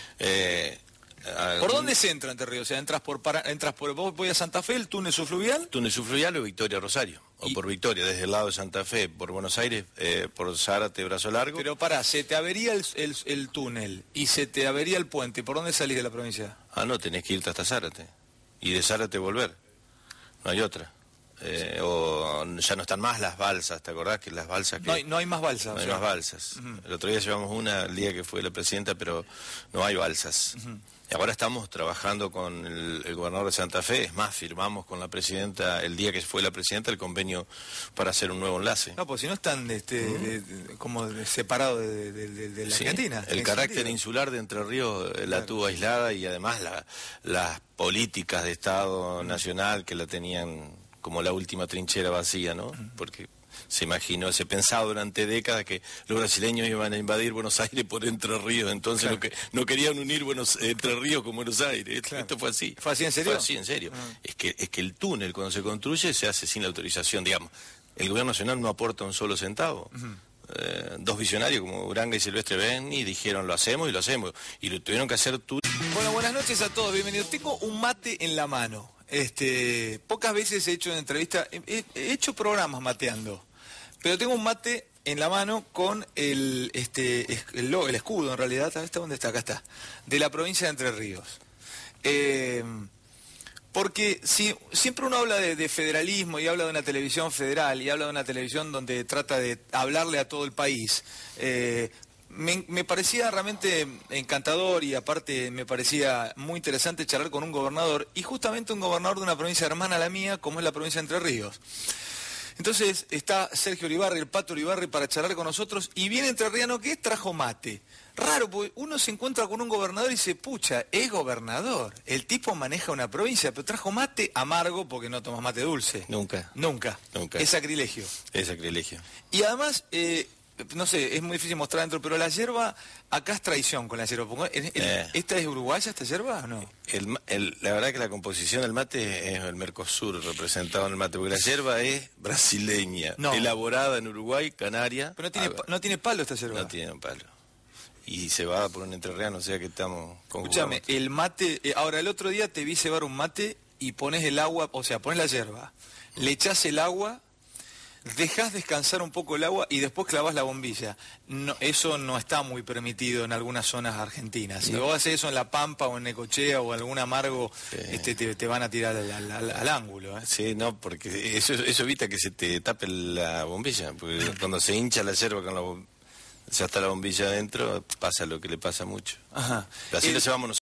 ¿Por dónde se entra Entre Ríos? O sea, vos voy a Santa Fe, el túnel subfluvial. Túnel subfluvial o Victoria Rosario. O por Victoria, desde el lado de Santa Fe, por Buenos Aires, por Zárate, Brazo Largo. Pero se te avería el túnel y se te avería el puente. ¿Por dónde salís de la provincia? No, tenés que irte hasta Zárate. Y de Zárate volver. No hay otra. o ya no están más las balsas, ¿te acordás que las balsas que... No hay más balsas. No hay más balsas. El otro día llevamos una el día que fue la presidenta, pero no hay balsas. Y ahora estamos trabajando con el gobernador de Santa Fe, es más, firmamos con la presidenta, el día que fue la presidenta, el convenio para hacer un nuevo enlace. No, pues si no están como separados de la Sí, Argentina. el carácter insular de Entre Ríos la tuvo aislada, y además las políticas de Estado nacional que la tenían como la última trinchera vacía, ¿no? Porque se pensaba durante décadas que los brasileños iban a invadir Buenos Aires por Entre Ríos, entonces no querían unir Entre Ríos con Buenos Aires. Esto fue así. ¿Fue así en serio? Fue así en serio. Es que el túnel, cuando se construye, se hace sin la autorización, digamos. El gobierno nacional no aporta un solo centavo. Dos visionarios como Uranga y Silvestre Benni dijeron lo hacemos, y lo tuvieron que hacer tú. Bueno, buenas noches a todos, bienvenidos. Tengo un mate en la mano. Pocas veces he hecho una entrevista, he hecho programas mateando, pero tengo un mate en la mano con el escudo, en realidad. ¿Dónde está? Acá está, de la provincia de Entre Ríos. Porque si siempre uno habla de federalismo y habla de una televisión federal y habla de una televisión donde trata de hablarle a todo el país, me parecía realmente encantador, y aparte me parecía muy interesante charlar con un gobernador, y justamente un gobernador de una provincia hermana a la mía, como es la provincia de Entre Ríos. Entonces está Sergio Uribarri, el Pato Uribarri, para charlar con nosotros, y viene entrerriano que trajo mate. Raro, porque uno se encuentra con un gobernador y dice, pucha, es gobernador, el tipo maneja una provincia, pero trajo mate amargo porque no tomas mate dulce. Nunca. Es sacrilegio. Es sacrilegio. Y además, no sé, es muy difícil mostrar adentro, pero la yerba, acá es traición con la yerba. ¿Esta es uruguaya, esta yerba, o no? La verdad que la composición del mate es el Mercosur representado en el mate, porque la yerba es brasileña, elaborada en Uruguay, Canarias. Pero no tiene palo esta yerba. No tiene un palo. Y cebada por un entrerriano, o sea que estamos con... Escúchame, el mate, ahora el otro día te vi cebar un mate y pones el agua, o sea, pones la yerba, le echás el agua, dejás descansar un poco el agua y después clavás la bombilla. No, eso no está muy permitido en algunas zonas argentinas. Si vos haces eso en La Pampa o en Necochea o algún amargo, te van a tirar al ángulo. Sí, no, porque eso evita que se te tape la bombilla, porque cuando se hincha la yerba con ya está la bombilla adentro, pasa lo que le pasa mucho. Ajá. Pero así lo llevamos nosotros.